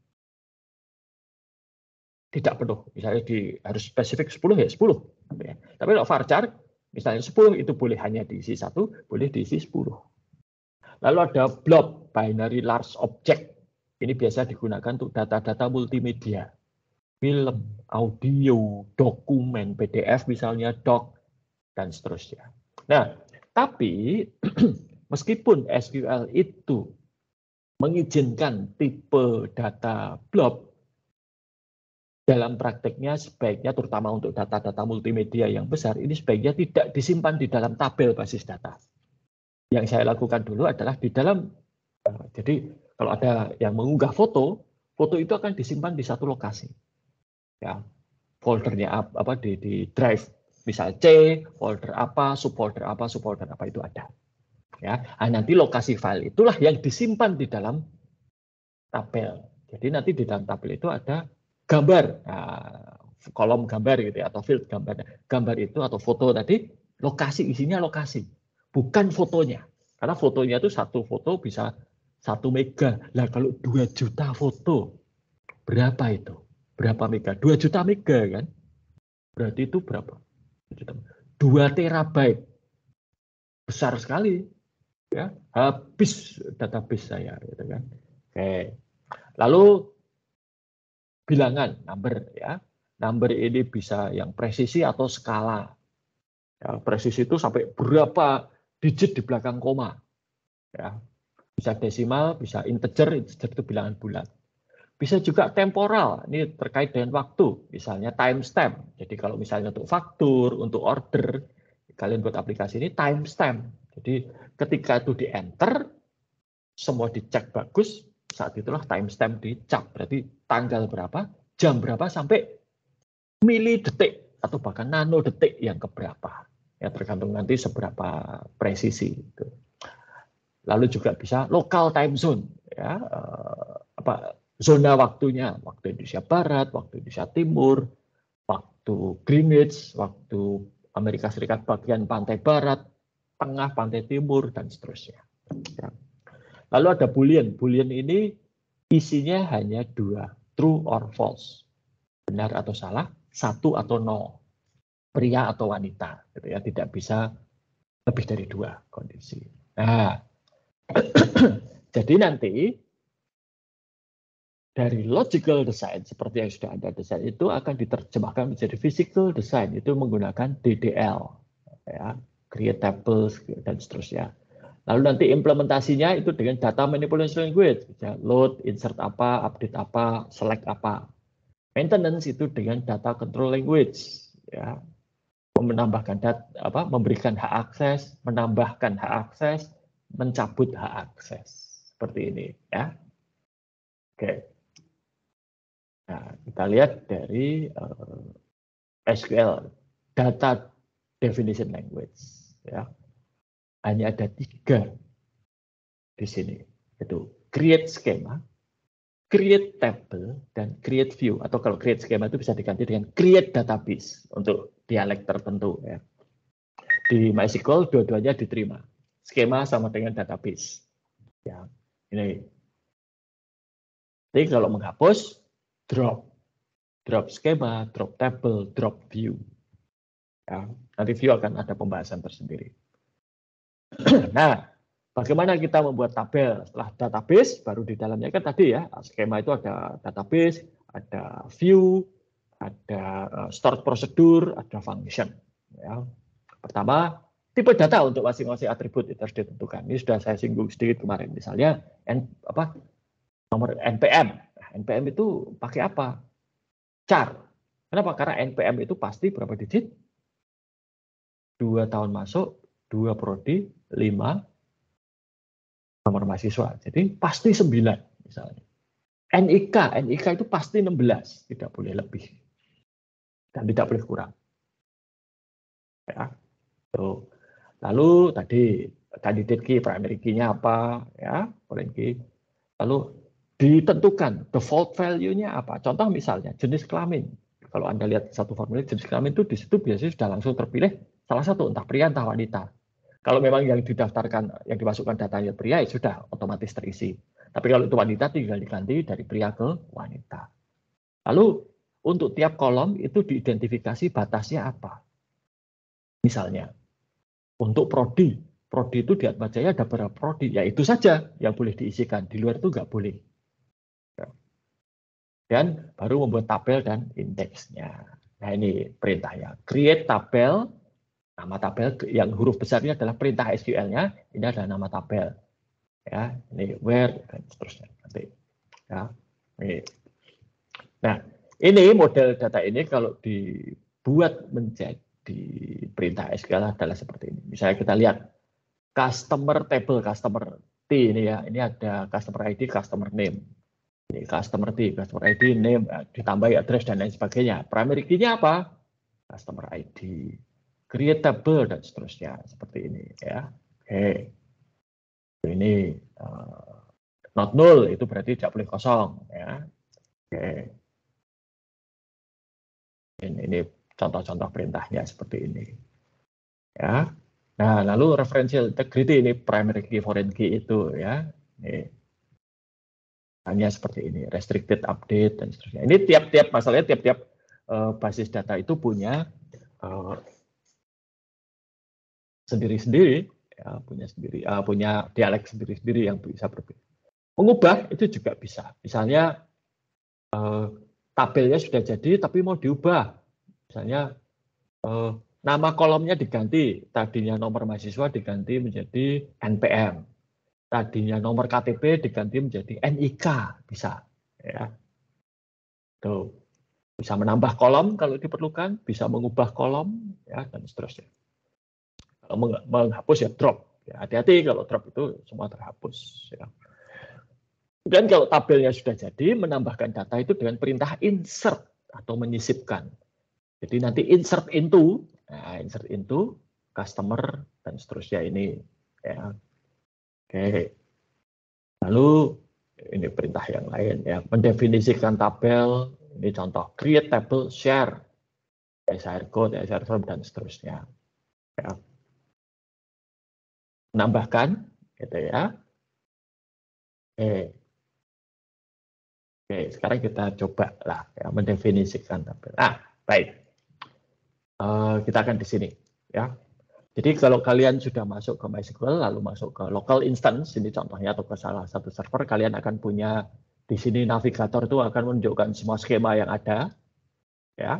Tidak penuh. Misalnya harus spesifik 10, ya 10. Ya. Tapi kalau varchar, misalnya 10, itu boleh hanya diisi 1, boleh diisi 10. Lalu ada blob, binary large object. Ini biasa digunakan untuk data-data multimedia. film, audio, dokumen, PDF misalnya, doc, dan seterusnya. Nah, tapi meskipun SQL itu mengizinkan tipe data blob, dalam prakteknya sebaiknya terutama untuk data-data multimedia yang besar, ini sebaiknya tidak disimpan di dalam tabel basis data. Yang saya lakukan dulu adalah di dalam, jadi kalau ada yang mengunggah foto, foto itu akan disimpan di satu lokasi. Ya, foldernya apa di drive, misal C, folder apa, subfolder apa itu ada. Ya, nanti lokasi file itulah yang disimpan di dalam tabel. Jadi nanti di dalam tabel itu ada gambar, kolom gambar gitu ya, atau field gambar. Gambar itu atau foto tadi, lokasi isinya lokasi, bukan fotonya. Karena fotonya itu satu foto bisa 1 mega. Lah kalau 2 juta foto, berapa itu? Berapa mega? 2 juta mega kan? Berarti itu berapa? 2 terabyte. Besar sekali. Ya, habis database saya gitu kan. Oke. Lalu bilangan, number ya. Number ini bisa yang presisi atau skala. Ya, presisi itu sampai berapa digit di belakang koma. Ya. Bisa desimal, bisa integer itu bilangan bulat. Bisa juga temporal, ini terkait dengan waktu, misalnya timestamp. Jadi kalau misalnya untuk faktur, untuk order, kalian buat aplikasi ini timestamp. Jadi ketika itu di enter, semua dicek bagus, saat itulah timestamp dicap. Berarti tanggal berapa, jam berapa, sampai mili detik, atau bahkan nano detik yang keberapa. Ya tergantung nanti seberapa presisi. Lalu juga bisa local time zone. Ya, zona waktunya, waktu Indonesia Barat, waktu Indonesia Timur, waktu Greenwich, waktu Amerika Serikat bagian pantai barat, tengah pantai timur, dan seterusnya. Lalu ada boolean. Boolean ini isinya hanya 2, true or false, benar atau salah, 1 atau 0, pria atau wanita, gitu ya, tidak bisa lebih dari 2 kondisi. Nah, jadi nanti dari logical design seperti yang sudah Anda desain itu akan diterjemahkan menjadi physical design, itu menggunakan DDL, ya, create tables dan seterusnya. Lalu nanti implementasinya itu dengan data manipulation language, ya, load, insert apa, update apa, select apa. Maintenance itu dengan data control language, ya, menambahkan memberikan hak akses, menambahkan hak akses, mencabut hak akses, seperti ini, ya. Oke. Nah, kita lihat dari SQL, data definition language, ya. Hanya ada 3 di sini, itu create schema, create table, dan create view. Atau kalau create schema itu bisa diganti dengan create database untuk dialek tertentu. Ya. Di MySQL dua-duanya diterima. Skema sama dengan database. Ya, ini. Jadi kalau menghapus, drop schema, drop table, drop view. Ya, nanti view akan ada pembahasan tersendiri. Nah, bagaimana kita membuat tabel setelah database, baru di dalamnya kan tadi ya, skema itu ada database, ada view, ada stored procedure, ada function. Ya. Pertama, tipe data untuk masing-masing atribut itu harus ditentukan. Ini sudah saya singgung sedikit kemarin. Misalnya nomor NPM. NPM itu pakai apa? Char. Kenapa? Karena NPM itu pasti berapa digit? 2 tahun masuk, 2 prodi, 5 nomor mahasiswa. Jadi pasti 9 misalnya. NIK itu pasti 16, tidak boleh lebih. Dan tidak boleh kurang. Ya. Tuh. Lalu tadi candidate key, primary key-nya apa, ya, foreign key. Lalu ditentukan default value-nya apa. Contoh misalnya jenis kelamin. Kalau Anda lihat satu formulir jenis kelamin itu di situ biasanya sudah langsung terpilih salah satu, entah pria entah wanita. Kalau memang yang didaftarkan, yang dimasukkan datanya pria, ya sudah otomatis terisi. Tapi kalau itu wanita tinggal diganti dari pria ke wanita. Lalu untuk tiap kolom itu diidentifikasi batasnya apa. Misalnya untuk prodi itu di Atmajaya ada berapa prodi, ya itu saja yang boleh diisikan, di luar itu nggak boleh. dan baru membuat tabel dan indeksnya. Nah, ini perintahnya. Create tabel, nama tabel yang huruf besarnya adalah perintah SQL-nya, ini adalah nama tabel. Ya, ini where dan seterusnya nanti. Ya, ini. Nah, ini model data ini kalau dibuat menjadi perintah SQL adalah seperti ini. Misalnya kita lihat customer table, customer T ini ya, ini ada customer ID, customer name. Ini customer T, customer ID, name, ditambahi address dan lain sebagainya. Primary key-nya apa? Customer ID, create table dan seterusnya seperti ini ya. Oke, ini not null itu berarti tidak boleh kosong ya. Oke, ini contoh-contoh perintahnya seperti ini ya. Nah, lalu referential integrity ini primary key, foreign key itu ya. Ini hanya seperti ini, restricted update dan seterusnya. Ini tiap-tiap masalahnya tiap-tiap basis data itu punya sendiri-sendiri, ya, punya dialek sendiri-sendiri yang bisa berbeda. Mengubah itu juga bisa. Misalnya tabelnya sudah jadi tapi mau diubah. Misalnya nama kolomnya diganti, tadinya nomor mahasiswa diganti menjadi NPM. Tadinya nomor KTP diganti menjadi NIK, bisa ya. Tuh. Bisa menambah kolom kalau diperlukan, bisa mengubah kolom ya dan seterusnya. Kalau menghapus ya drop. Ya, hati-hati kalau drop itu semua terhapus ya. Dan kalau tabelnya sudah jadi, menambahkan data itu dengan perintah insert atau menyisipkan. Jadi nanti insert into customer dan seterusnya ini ya. Oke, lalu ini perintah yang lain ya, mendefinisikan tabel, ini contoh create table, share, SHR code, SHR form dan seterusnya. Ya. Menambahkan, gitu ya. Oke, sekarang kita coba lah ya, mendefinisikan tabel. Baik, kita akan di sini ya. Jadi kalau kalian sudah masuk ke MySQL, lalu masuk ke local instance, ini contohnya, atau ke salah satu server, kalian akan punya di sini navigator itu akan menunjukkan semua skema yang ada, ya.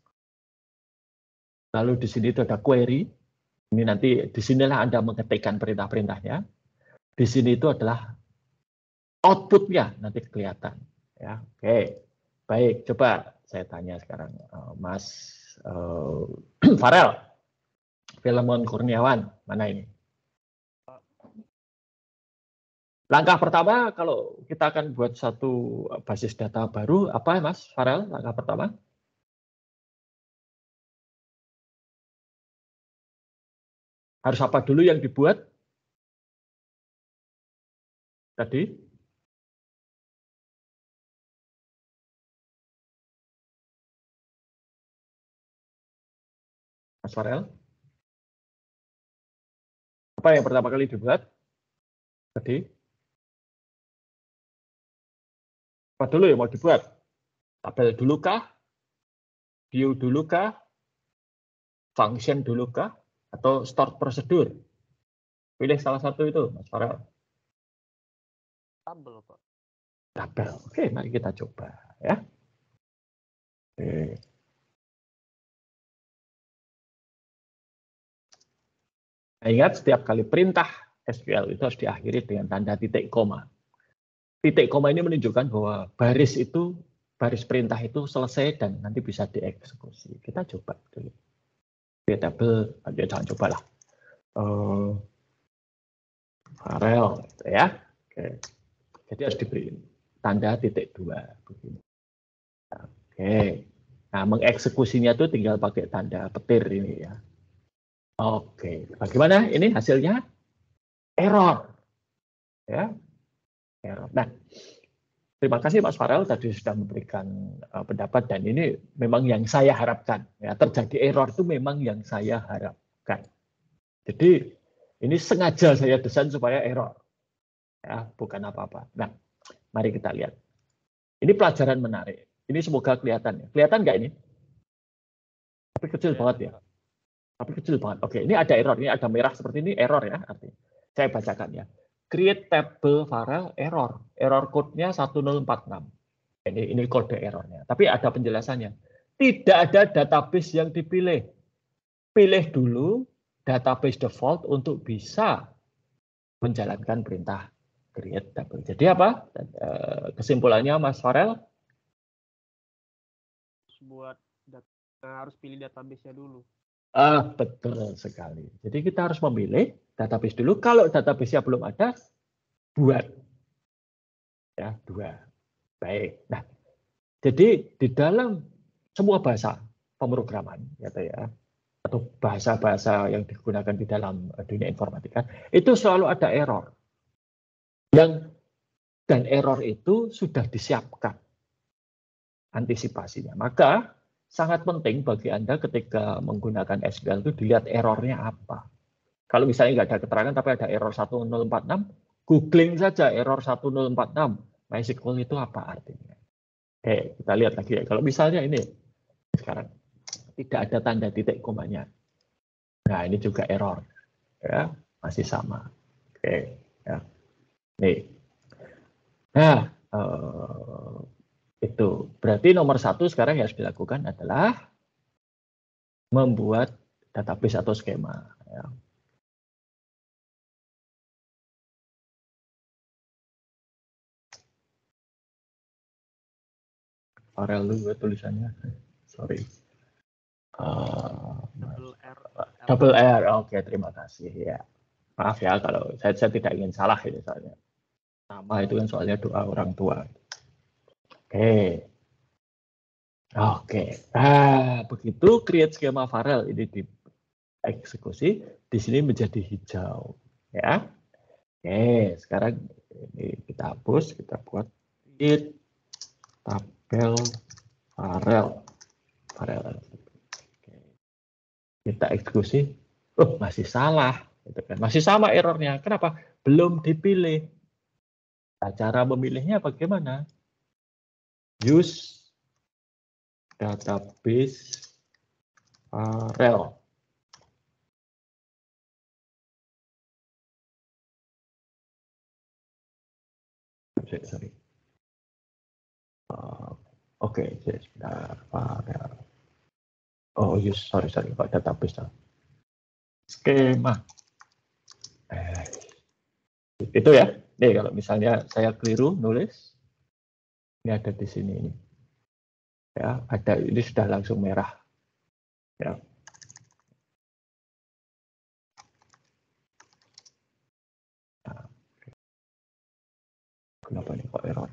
Lalu di sini itu ada query. Ini nanti di sinilah Anda mengetikkan perintah-perintahnya. Di sini itu adalah outputnya nanti kelihatan, ya. Oke, baik. Coba saya tanya sekarang, Mas Farel. Filemon Kurniawan, mana ini? Langkah pertama, kalau kita akan buat satu basis data baru, apa Mas Farel, langkah pertama? Harus apa dulu yang dibuat? Tadi? Mas Farel? Apa yang pertama kali dibuat? Tadi? Apa dulu yang mau dibuat? Tabel dulu kah? View dulu kah? Function dulu kah? Atau start prosedur? Pilih salah satu itu, Mas Farel. Tabel, Pak. Tabel. Oke, mari kita coba ya. Oke. Nah, ingat, setiap kali perintah SQL itu harus diakhiri dengan tanda titik koma. Titik koma ini menunjukkan bahwa baris perintah itu selesai dan nanti bisa dieksekusi. Kita coba dulu. Tabel, jangan cobalah. Farel, ya. Oke. Jadi harus diberi tanda titik 2 begini. Oke. Nah, mengeksekusinya itu tinggal pakai tanda petir ini ya. Oke, bagaimana ini hasilnya? Error. Ya. Error. Nah, terima kasih Mas Farel tadi sudah memberikan pendapat, dan ini memang yang saya harapkan. Ya, terjadi error itu memang yang saya harapkan. Jadi ini sengaja saya desain supaya error. Ya, bukan apa-apa. Nah, mari kita lihat. Ini pelajaran menarik. Ini semoga kelihatan ya. Kelihatan nggak ini? Tapi kecil banget ya. Tapi kecil banget. Oke, ini ada error. Ini ada merah seperti ini, error ya artinya. Saya bacakan ya. Create table Farel error. Error code-nya 1046. Ini kode errornya. Tapi ada penjelasannya. Tidak ada database yang dipilih. Pilih dulu database default untuk bisa menjalankan perintah create table. Jadi apa? Kesimpulannya, Mas Farel? Buat harus pilih database-nya dulu. Betul sekali. Jadi kita harus memilih database dulu. Kalau database-nya belum ada, buat. Ya, 2. Baik. Nah, jadi di dalam semua bahasa pemrograman, ya, atau bahasa-bahasa yang digunakan di dalam dunia informatika, itu selalu ada error. Dan error itu sudah disiapkan antisipasinya. Maka sangat penting bagi Anda ketika menggunakan SQL itu dilihat errornya apa. Kalau misalnya nggak ada keterangan tapi ada error 1046, googling saja error 1046. MySQL itu apa artinya? Oke, kita lihat lagi ya. Kalau misalnya ini sekarang tidak ada tanda titik komanya. Nah, ini juga error. Ya, masih sama. Oke, ya. Nih. Nah, itu berarti nomor 1 sekarang yang harus dilakukan adalah membuat database atau skema. Ya. Farel dulu tulisannya. Sorry. Double R. Oke, terima kasih ya. Maaf ya kalau saya tidak ingin salah ini soalnya. Nama itu kan soalnya doa orang tua. Oke. Begitu create skema Farel ini dieksekusi, di sini menjadi hijau, ya. Oke, sekarang ini kita hapus, kita buat create tabel Farel. Oke. Kita eksekusi, masih salah, gitu kan? Masih sama errornya. Kenapa? Belum dipilih. Nah, cara memilihnya bagaimana? Use database Farel. Sorry. Oke, sebentar. Farel. Sorry, Pak, database. Skema. Itu ya. Nih, kalau misalnya saya keliru nulis, ini ada di sini ini. Ya, ada, ini sudah langsung merah. Ya. Nah, kenapa ini kok error?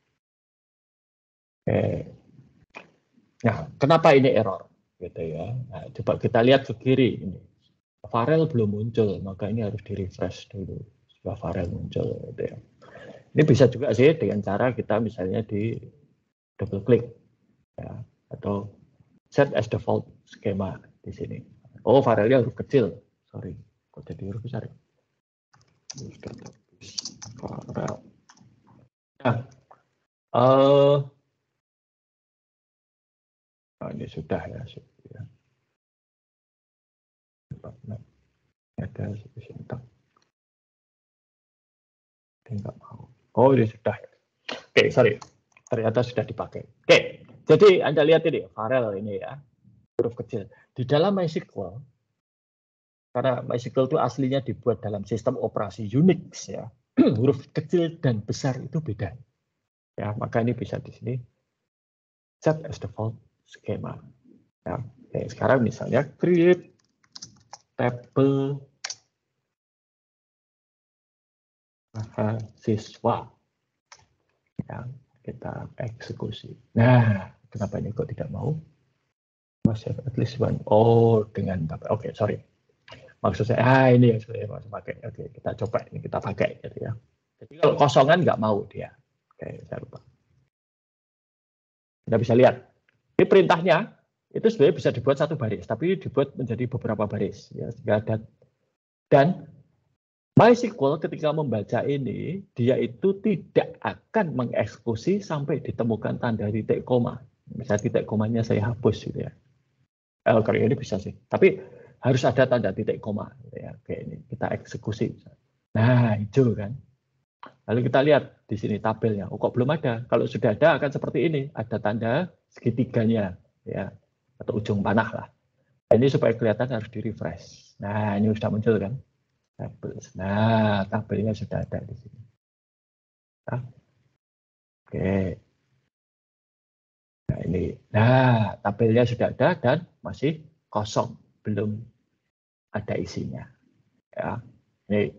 Nah, kenapa ini error? Gitu ya. Nah, coba kita lihat ke kiri ini. Farel belum muncul, maka ini harus di-refresh dulu supaya Farel muncul. Gitu ya. Ini bisa juga sih dengan cara kita misalnya di double klik, ya, atau set as default skema di sini. Oh, Farelnya huruf kecil, sorry, kok jadi huruf besar? Farel. Nah, ini sudah ya. Ada sintak. Enggak mau. Oh, ini sudah. Oke, sorry. Ternyata sudah dipakai. Oke, jadi Anda lihat ini, Farel ini ya, huruf kecil. Di dalam MySQL, karena MySQL itu aslinya dibuat dalam sistem operasi Unix ya, huruf kecil dan besar itu beda. Ya, maka ini bisa di sini set as default schema. Ya, oke, sekarang misalnya create table mahasiswa. Ya, kita eksekusi. Nah, kenapa ini kok tidak mau? Masih at least one. Oh, dengan oke, sorry. Maksud saya, ini yang saya mau pakai. Oke, kita coba ini kita pakai, gitu ya. Jadi kalau kosongan nggak mau dia. Oke, saya lupa. Anda bisa lihat. Ini perintahnya itu sebenarnya bisa dibuat satu baris, tapi dibuat menjadi beberapa baris. Ya, dan MySQL ketika membaca ini, dia itu tidak akan mengeksekusi sampai ditemukan tanda titik koma. Misalnya titik komanya saya hapus gitu ya. Kalau ini bisa sih, tapi harus ada tanda titik koma. Gitu ya. Oke, ini kita eksekusi. Nah, hijau kan. Lalu kita lihat di sini tabelnya. Oh, kok belum ada? Kalau sudah ada akan seperti ini, ada tanda segitiganya, ya, atau ujung panah lah. Ini supaya kelihatan harus di refresh. Nah, ini sudah muncul kan? Nah, tabelnya sudah ada di sini. Nah, oke. Nah, ini. Nah, tabelnya sudah ada dan masih kosong, belum ada isinya. Ya, ini.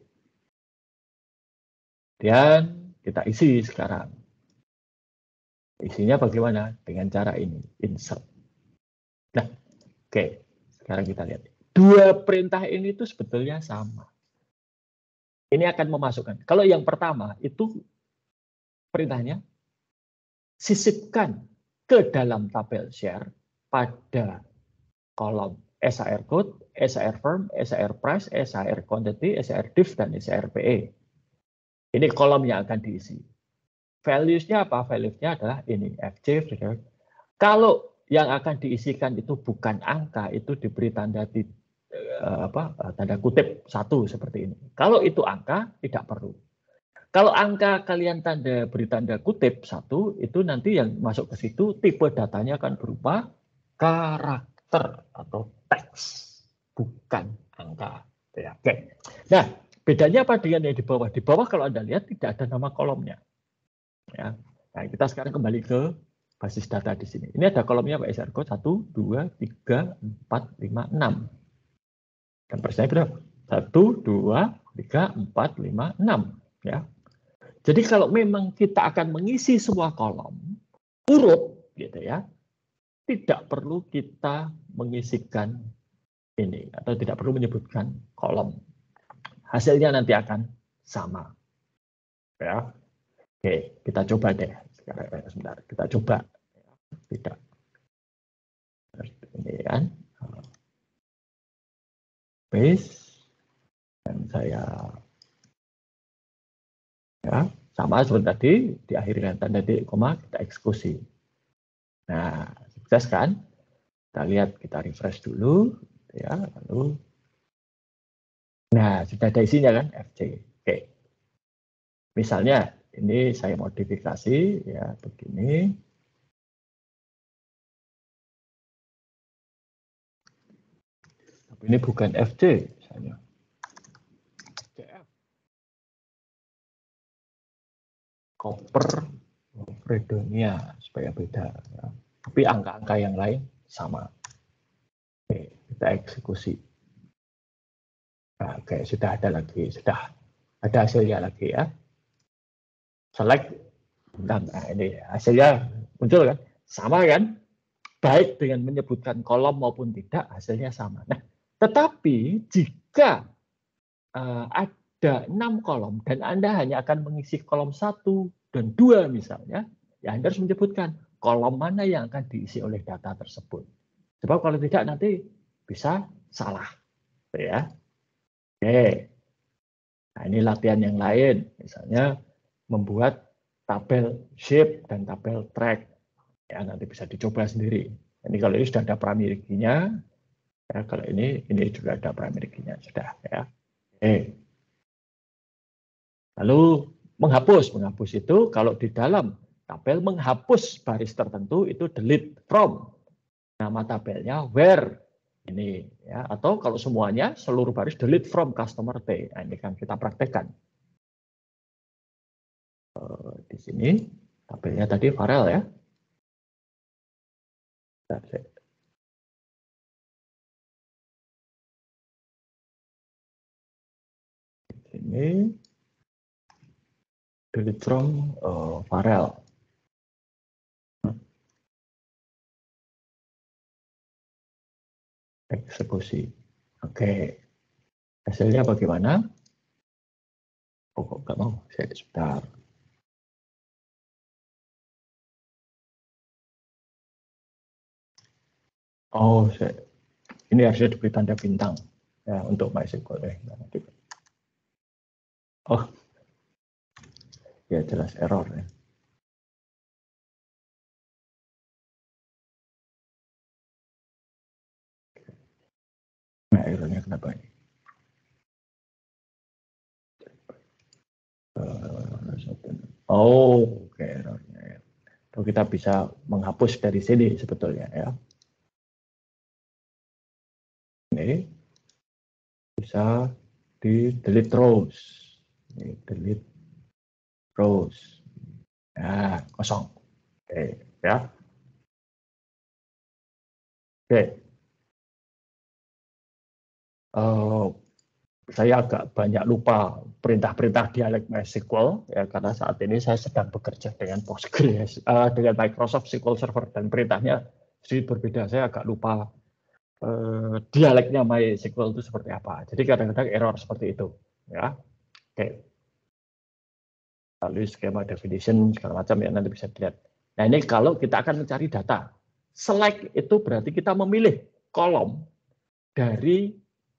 Dan kita isi sekarang. Isinya bagaimana? Dengan cara ini, insert. Nah, oke. Sekarang kita lihat. Dua perintah ini itu sebetulnya sama. Ini akan memasukkan. Kalau yang pertama itu perintahnya sisipkan ke dalam tabel share pada kolom SAR code, SAR firm, SAR price, SAR quantity, SAR diff, dan SAR PE. Ini kolom yang akan diisi. Values-nya apa? Values-nya adalah ini, FJ. Kalau yang akan diisikan itu bukan angka, itu diberi tanda tanda kutip 1 seperti ini. Kalau itu angka, tidak perlu. Kalau angka kalian beri tanda kutip 1, itu nanti yang masuk ke situ, tipe datanya akan berupa karakter atau teks, bukan angka. Ya, oke. Nah, bedanya apa dengan yang di bawah? Di bawah kalau Anda lihat tidak ada nama kolomnya. Ya. Nah, kita sekarang kembali ke basis data di sini. Ini ada kolomnya Pak SR Code 1, 2, 3, 4, 5, 6. Dan persennya berapa? 1, 2, 3, 4, 5, 6. Ya. Jadi kalau memang kita akan mengisi sebuah kolom urut, gitu ya, tidak perlu kita mengisikan ini atau tidak perlu menyebutkan kolom. Hasilnya nanti akan sama. Ya. Oke, kita coba deh. Sekarang sebentar, kita coba. Tidak. Ini kan. Paste. Dan saya ya, sama seperti tadi, diakhiri dengan tanda titik koma, kita eksekusi. Nah, sukses kan? Kita lihat, kita refresh dulu. Ya, lalu. Nah, sudah ada isinya kan, FC. Oke. Misalnya, ini saya modifikasi, ya, begini. Tapi ini bukan FC, misalnya. CF. Copper Fredonia, supaya beda. Ya. Tapi angka-angka yang lain sama. Oke, kita eksekusi. Nah, oke, sudah ada lagi, sudah ada hasilnya lagi ya. Select, nah ini hasilnya muncul kan, sama kan? Baik dengan menyebutkan kolom maupun tidak, hasilnya sama. Nah, tetapi jika ada 6 kolom dan Anda hanya akan mengisi kolom 1 dan 2 misalnya, ya Anda harus menyebutkan kolom mana yang akan diisi oleh data tersebut. Sebab kalau tidak nanti bisa salah. Ya. Oke. Nah, ini latihan yang lain, misalnya membuat tabel shape dan tabel track. Ya, nanti bisa dicoba sendiri. Ini kalau ini sudah ada primary key-nya, ya, kalau ini juga ada primary key-nya sudah. Ya. Oke. Lalu menghapus itu kalau di dalam tabel menghapus baris tertentu itu delete from. Nama tabelnya where. Ini ya, atau kalau semuanya seluruh baris delete from customer T. Nah, ini kan kita praktekkan. Di sini tabelnya tadi Farel ya. Di sini delete from Farel. Eksekusi. Oke. Hasilnya bagaimana? Oh, kok nggak mau? Saya sebentar. Oh, ini harusnya diberi tanda bintang ya untuk MySQL. Oh, ya jelas error ya. Nah, errornya kenapa ini? Oh, oke, errornya. Lalu kita bisa menghapus dari sini sebetulnya ya. Ini bisa di delete rows. Ini delete rows. Nah, kosong. Oke, ya. Oke. Saya agak banyak lupa perintah-perintah dialek MySQL ya, karena saat ini saya sedang bekerja dengan Postgres, dengan Microsoft SQL Server, dan perintahnya sedikit berbeda. Saya agak lupa dialeknya MySQL itu seperti apa. Jadi kadang-kadang error seperti itu. Ya, oke. Lalu skema definition segala macam ya, nanti bisa dilihat. Nah, ini kalau kita akan mencari data, select itu berarti kita memilih kolom dari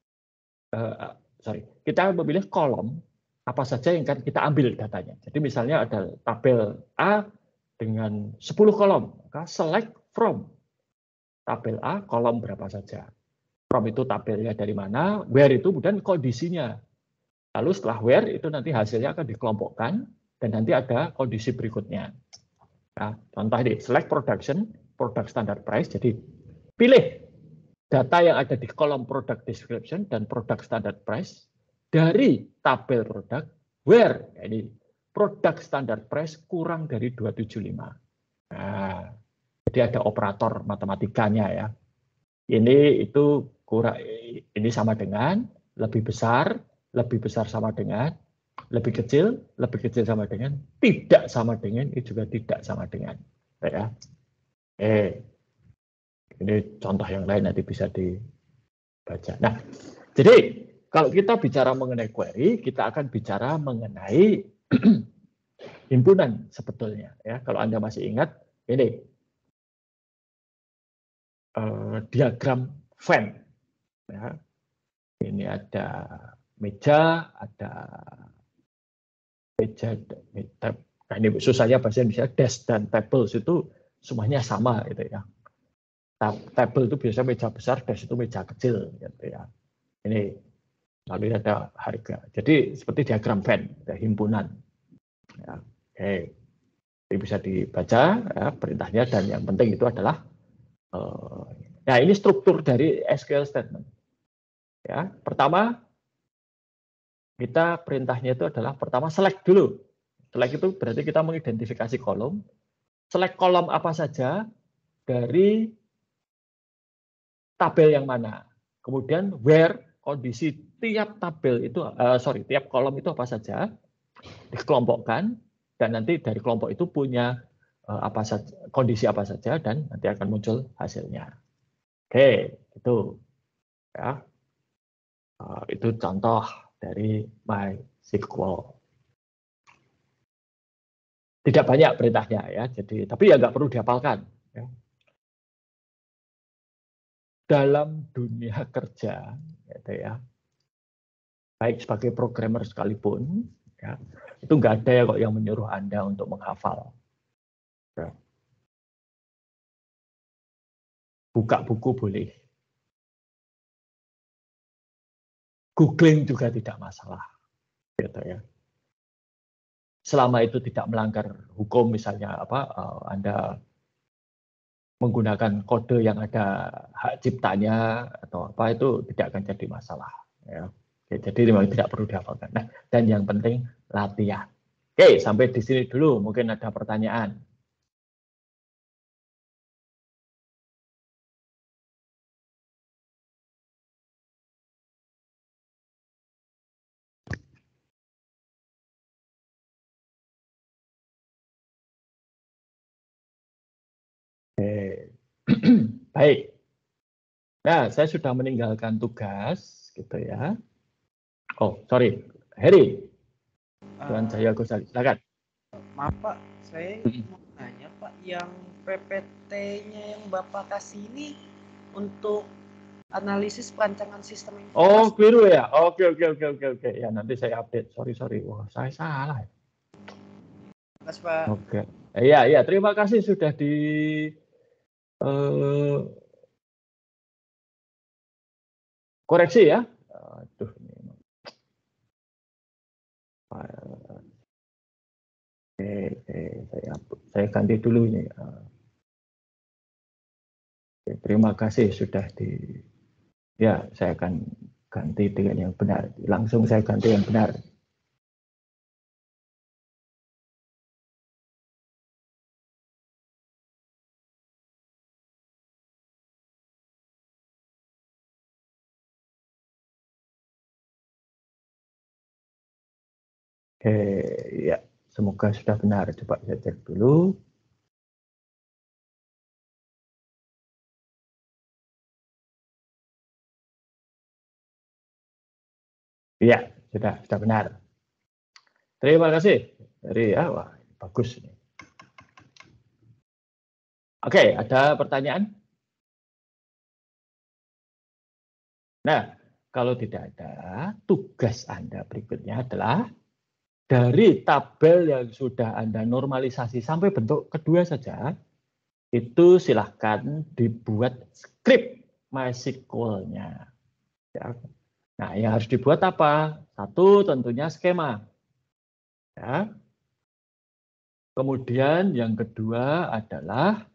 kita memilih kolom apa saja yang akan kita ambil datanya. Jadi misalnya ada tabel A dengan 10 kolom, maka select from tabel A kolom berapa saja. From itu tabelnya dari mana, where itu kemudian kondisinya. Lalu setelah where itu nanti hasilnya akan dikelompokkan dan nanti ada kondisi berikutnya. Nah, contoh ini, select production, product standard price. Jadi pilih data yang ada di kolom product description dan product standard price dari tabel produk where ini product standard price kurang dari 275. Nah, jadi ada operator matematikanya ya. Ini itu kurang, ini sama dengan, lebih besar sama dengan, lebih kecil sama dengan, tidak sama dengan, ini juga tidak sama dengan. Ya. Ini contoh yang lain nanti bisa dibaca. Nah, jadi kalau kita bicara mengenai query, kita akan bicara mengenai himpunan sebetulnya. Ya, kalau Anda masih ingat, ini diagram Venn. Ya, ini ada meja, ada meja. Nah, ini susahnya bahasa Indonesia, desk dan tables itu semuanya sama, gitu ya. Table itu biasanya meja besar, desk itu meja kecil, gitu ya. Ini lalu ada harga. Jadi seperti diagram Venn, ada himpunan. Ya, oke. Jadi bisa dibaca ya, perintahnya, dan yang penting itu adalah nah ini struktur dari SQL statement. Ya, pertama kita perintahnya itu adalah pertama select dulu. Select itu berarti kita mengidentifikasi kolom. Select kolom apa saja dari tabel yang mana. Kemudian where kondisi tiap tabel itu tiap kolom itu apa saja dikelompokkan, dan nanti dari kelompok itu punya apa saja, kondisi apa saja, dan nanti akan muncul hasilnya. Oke, itu ya. Itu contoh dari MySQL. Tidak banyak perintahnya ya, jadi tapi ya nggak perlu dihafalkan. Ya. Dalam dunia kerja, gitu ya, baik sebagai programmer sekalipun, ya, itu nggak ada ya kok yang menyuruh Anda untuk menghafal. Ya. Buka buku boleh. Googling juga tidak masalah. Gitu ya. Selama itu tidak melanggar hukum, misalnya Anda menggunakan kode yang ada hak ciptanya atau apa, itu tidak akan jadi masalah. Ya. Oke, jadi memang tidak perlu dihafalkan. Nah, dan yang penting latihan. Oke, sampai di sini dulu. Mungkin ada pertanyaan. Oke. Baik. Nah, saya sudah meninggalkan tugas, gitu ya. Oh, sorry, Heri. Tuan Jaya Gosali, silakan. Maaf Pak, saya mau nanya Pak, yang PPT-nya yang Bapak kasih ini untuk analisis perancangan sistem informasi. Oh, keliru ya. Oke. Ya, nanti saya update. Sorry. Wah, saya salah. Mas Pak. Oke. Iya, terima kasih sudah di koreksi ya. Aduh, Saya ganti dulu ini. Terima kasih sudah ya, saya akan ganti dengan yang benar. Langsung saya ganti yang benar. Oke, ya, semoga sudah benar. Coba saya cek dulu. Ya, sudah benar. Terima kasih. Wah, bagus ini. Oke, ada pertanyaan? Nah, kalau tidak ada, tugas Anda berikutnya adalah dari tabel yang sudah Anda normalisasi sampai bentuk kedua saja, itu silahkan dibuat skrip MySQL-nya. Ya. Nah, yang harus dibuat apa? Satu, tentunya skema. Ya. Kemudian yang kedua adalah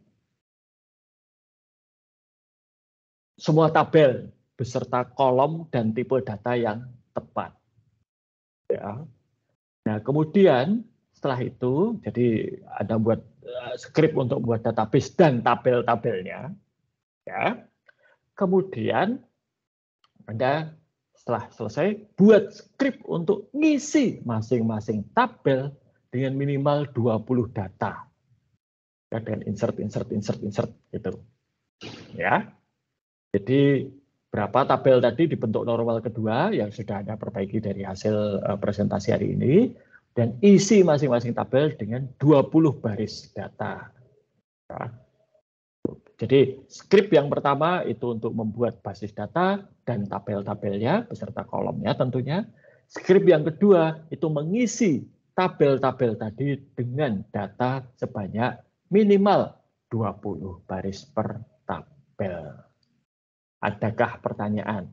semua tabel beserta kolom dan tipe data yang tepat. Ya. Nah, kemudian setelah itu, jadi ada buat skrip untuk buat database dan tabel-tabelnya. Ya. Kemudian Anda setelah selesai buat skrip untuk ngisi masing-masing tabel dengan minimal 20 data. Ya, dengan insert gitu. Ya. Jadi berapa tabel tadi di bentuk normal kedua yang sudah Anda perbaiki dari hasil presentasi hari ini, dan isi masing-masing tabel dengan 20 baris data. Ya. Jadi skrip yang pertama itu untuk membuat basis data dan tabel-tabelnya beserta kolomnya tentunya. Skrip yang kedua itu mengisi tabel-tabel tadi dengan data sebanyak minimal 20 baris per tabel. Adakah pertanyaan?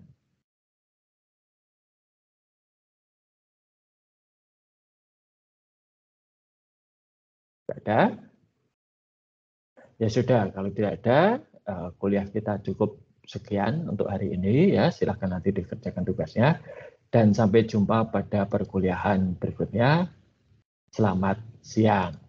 Tidak ada? Ya sudah, kalau tidak ada, kuliah kita cukup sekian untuk hari ini. Ya, silahkan nanti dikerjakan tugasnya. Dan sampai jumpa pada perkuliahan berikutnya. Selamat siang.